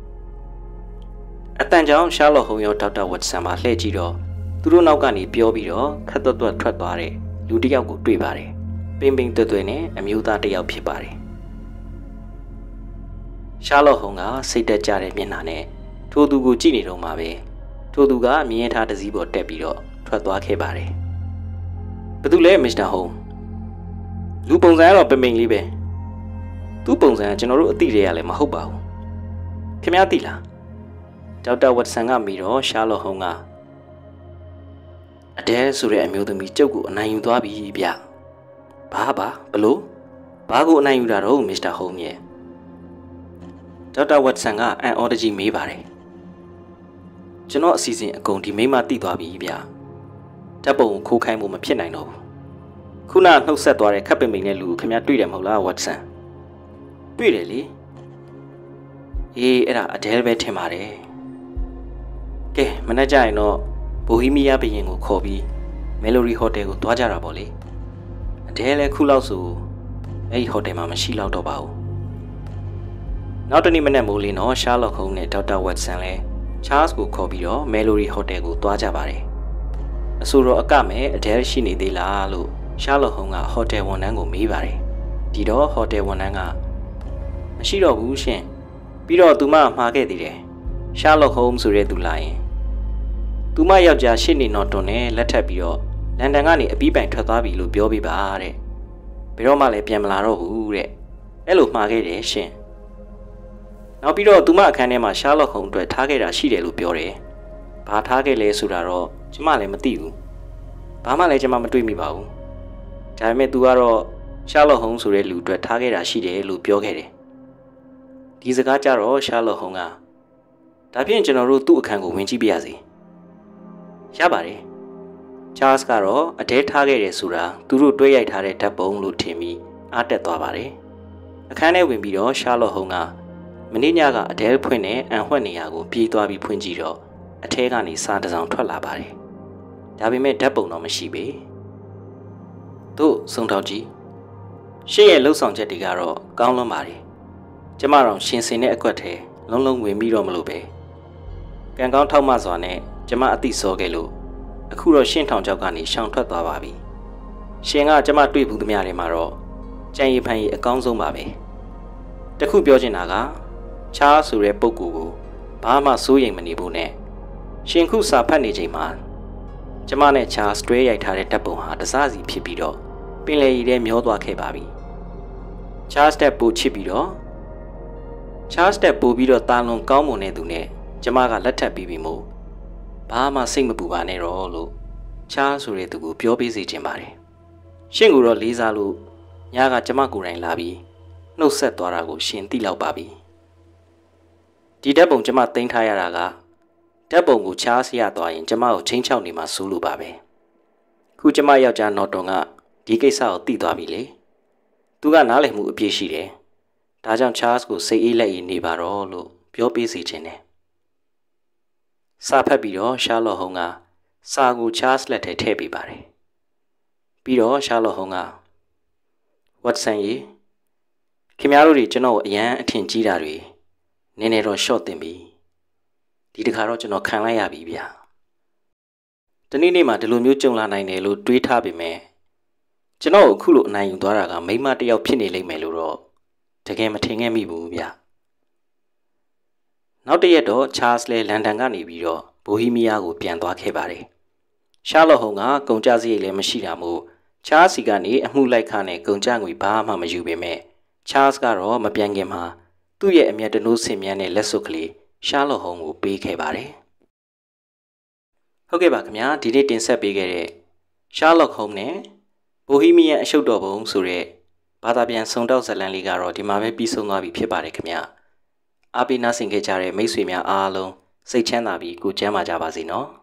အတန်ကြောင်ရှာလော့ဟုံးရောဒေါက်တာဝတ်ဆန်ပါလှည့်ကြည့်တော့သူတို့နောက်ကနေပြောပြီးတော့ခက်သွက်သွက်ထွက်သွားတဲ့လူတစ်ယောက်ကိုတွေ့ပါတယ်ပင်ပင်တွတ်တွတ်နဲ့အမျိုးသားတစ်ယောက်ဖြစ်ပါတယ်ရှာလော့ဟုံးကစိတ်တက်ကြတဲ့မျက်နှာနဲ့ထိုသူကိုကြည့်နေတော့မှပဲထိုသူကမြင်းထားတစည်းပေါ်တက်ပြီးတော့ထွက်သွားခဲ့ပါတယ်ဘယ်သူလဲမစ္စတာဟုံးလူပုံစံကတော့ပင်ပင်လေးပဲသူ့ပုံစံကကျွန်တော်တို့အသိတွေကလည်းမဟုတ်ပါဘူးခင်ဗျားသိလားဒေါက်တာဝတ်ဆန်ကမိတော့ရှာလော့ဟုံးကအဒဲဆိုတဲ့အမျိုးသမီးကျုပ်ကိုအနိုင်ယူသွားပြီဗျဘာဘာဘလို့ဘာကိုအနိုင်ယူတာတော့မစ္စတာဟုံးရဲ့ဒေါက်တာဝတ်ဆန်ကအန်အော်တကြီးမေးပါတယ်ကျွန်တော်အစီအစဉ်အကုန်ဒီမိမသိသွားပြီဗျဓာတ်ပုံကိုခိုးခိုင်းဖို့မဖြစ်နိုင်တော့ဘူးခုနနှုတ်ဆက်သွားတဲ့ခက်ပင်ပင်နဲ့လူကိုခင်ဗျားတွေ့တယ်မဟုတ်လားဝတ်ဆန်တွေ့တယ်လေအေးအဲ့ဒါအဒဲပဲထင်ပါတယ်ကဲမနေ့ကျရင်တော့ဘိုဟီးမီးယားဘရင်ကိုခေါ်ပြီးမယ်လိုရီဟိုတယ်ကိုသွားကြတာပေါ့လေအဒဲလည်းခုလောက်ဆိုအဲ့ဒီဟိုတယ်မှာမရှိတော့တော့ပါဘူးနောက်တနေ့မနေ့မိုးလင်းတော့ရှာလော့ခုံးနဲ့ဒေါက်တာဝတ်ဆန်လည်းချားစ်ကိုခေါ်ပြီးတော့မယ်လိုရီဟိုတယ်ကိုသွားကြပါတယ်အဆိုတော့အကမဲ့အဒဲရှိနေသေးလားလို့ရှာလော့ခုံးကဟိုတယ်ဝန်ထမ်းကိုမေးပါတယ်ဒီတော့ဟိုတယ်ဝန်ထမ်းကမရှိတော့ဘူးရှင်ပြီးတော့သူမမှားခဲ့သေးတယ်ရှာလော့ဟုံးဆိုတဲ့သူလာရင်သူမယောက်ျားရှစ်နေတော့တွန်နဲ့လက်ထပ်ပြီးတော့လန်ဒန်ကနေအပြီးပိုင်ထွက်သွားပြီလို့ပြောပြပါတဲ့ဘယ်တော့မှလည်းပြန်မလာတော့ဘူးတဲ့အဲ့လိုမှားခဲ့တယ်ရှင်နောက်ပြီးတော့သူမအခန်းထဲမှာရှာလော့ဟုံးအတွက်ထားခဲ့တာရှိတယ်လို့ပြောတယ်ဘာထားခဲ့လဲဆိုတာတော့ကျမလည်းမသိဘူးဘာမှလည်းကျမမတွေ့မိပါဘူးဒါပေမဲ့သူကတော့ရှာလော့ဟုံးဆိုတဲ့လူအတွက်ထားခဲ့တာရှိတယ်လို့ပြောခဲ့တယ်ဒီစကားကြတော့ရှာလော့ဟုံးကဒါဖြင့်ကျွန်တော်တို့သူ့အခန်းကိုဝင်ကြည့်ပြရစီရပါတယ်ချားစ်ကတော့အဒဲထားခဲ့တယ်ဆိုတာသူတို့တွဲရိုက်ထားတဲ့ဓာတ်ပုံလို့ထင်ပြီးအားတက်သွားပါတယ်အခန်းထဲဝင်ပြီးတော့ရှာလော့ဟုံးကမင်းညကအဒဲဖွင့်တဲ့အန်ဝှက်နေရာကိုပြေးသွားပြီးဖွင့်ကြည့်တော့အထဲကနေစာတစ်စောင်ထွက်လာပါတယ်ဒါပေမဲ့ဓာတ်ပုံတော့မရှိပေတို့စုံထောက်ကြည့်ရှေ့ရဲ့လှုပ်ဆောင်ချက်တွေကတော့ကောင်းလွန်းပါတယ်ကျမတို့ရှင်စင်တဲ့အကွက်ထဲလုံးလုံးဝင်ပြီးတော့မလို့ပဲကံကောင်းထောက်မစွာနဲ့ကျမအသိစောခဲ့လို့အခုတော့ရှင်းထောင်ချောက်ကနေရှောင်ထွက်သွားပါပြီရှင်ကကျမတွေ့ဘူးသမျှတွေမှာတော့ကြံရည်ဖန်ရည်အကောင်းဆုံးပါပဲတခုပြောချင်တာကချားဆိုတဲ့ပုဂ္ဂိုလ်ကိုဘာမှစိုးရိမ်မနေဘူးနဲ့ရှင်ခုစာဖတ်နေချိန်မှာကျမနဲ့ချားစတွဲရိုက်ထားတဲ့ဓာတ်ပုံဟာတစားစီဖြစ်ပြီးတော့ပင်လယ်ရည်ထဲမျောသွားခဲ့ပါပြီချားစတက်ပိုချစ်ပြီးတော့ချားစတက်ပို့ပြီးတော့တာလွန်ကောင်းမွန်တဲ့သူနဲ့ကျမကလက်ထပ်ပြီးပြီမို့ဘာမှစိတ်မပူပါနဲ့တော့လို့ချားဆိုတဲ့သူကိုပြောပေးစေချင်ပါတယ်ရှင့်ကိုတော့လေးစားလို့ညကကျမကိုယ်တိုင်လာပြီးနှုတ်ဆက်သွားတာကိုရှင်သိလောက်ပါပြီဒီဓာတ်ပုံကျမတင်ထားရတာကဓာတ်ပုံကိုချားစရသွားရင်ကျမကိုချင်းချောက်နေမှစိုးလို့ပါပဲခုကျမယောက်ျားနော်တော်ကဒီကိစ္စကိုသိသွားပြီလေသူကနားလည်မှုအပြည့်ရှိတယ်ဒါကြောင့်ချားစ်ကိုစိတ်အေးလက်အေးနေပါတော့လို့ပြောပေးစီခြင်းတယ်စာဖတ်ပြီးတော့ရှာလော့ဟုံးကစာကိုချားစ်လက်ထဲထည့်ပေးပါတယ်ပြီးတော့ရှာလော့ဟုံးကဝတ်ဆန်ရေခင်ဗျားတို့တွေကျွန်တော်အရန်အထင်ကြီးတာတွေနည်းနည်းတော့ရှော့တင်ပြီဒီတခါတော့ကျွန်တော်ခံလိုက်ရပြီဗျာတနေ့နေ့မှာဒီလိုမျိုးကြုံလာနိုင်တယ်လို့တွေးထားပေမဲ့ကျွန်တော်အခုလိုအနိုင်ယူသွားတာကမိမတယောက်ဖြစ်နေလိမ့်မယ်လို့တော့တကယ်မထင်ခဲ့မိဘူးဗျနောက်တရက်တော့ချားစ်လဲလန်ဒန်ကနေပြီးတော့ဘိုဟီးမီးယားကိုပြန်သွားခဲ့ပါတယ်။ရှာလော့ဟုံးကကုန်ကြစရိတ်လည်းမရှိတာမို့ချားစီကနေအမှုလိုက်ခနဲ့ကုန်ကြငွေဘာမှမယူပေမဲ့ချားစ်ကတော့မပြန်ခင်မှာသူ့ရဲ့အမျက်တနိုးဆင်မြန်းတဲ့လက်စွပ်ကလေးရှာလော့ဟုံးကိုပေးခဲ့ပါတယ်။ဟုတ်ကဲ့ပါခင်ဗျာဒီနေ့တင်ဆက်ပေးခဲ့တဲ့ရှာလော့ဟုံးနဲ့ဘိုဟီးမီးယားအရှုပ်တော်ပုံဆိုတဲ့ဘာသာပြန်စုံတောက်ဇလန်လေးကတော့ဒီမှာပဲပြီးဆုံးသွားပြီဖြစ်ပါတယ်ခင်ဗျာအားပေးနားဆင်ခဲ့ကြတဲ့မိတ်ဆွေများအားလုံးစိတ်ချမ်းသာပြီးကိုယ်ကျန်းမာကြပါစေနော်။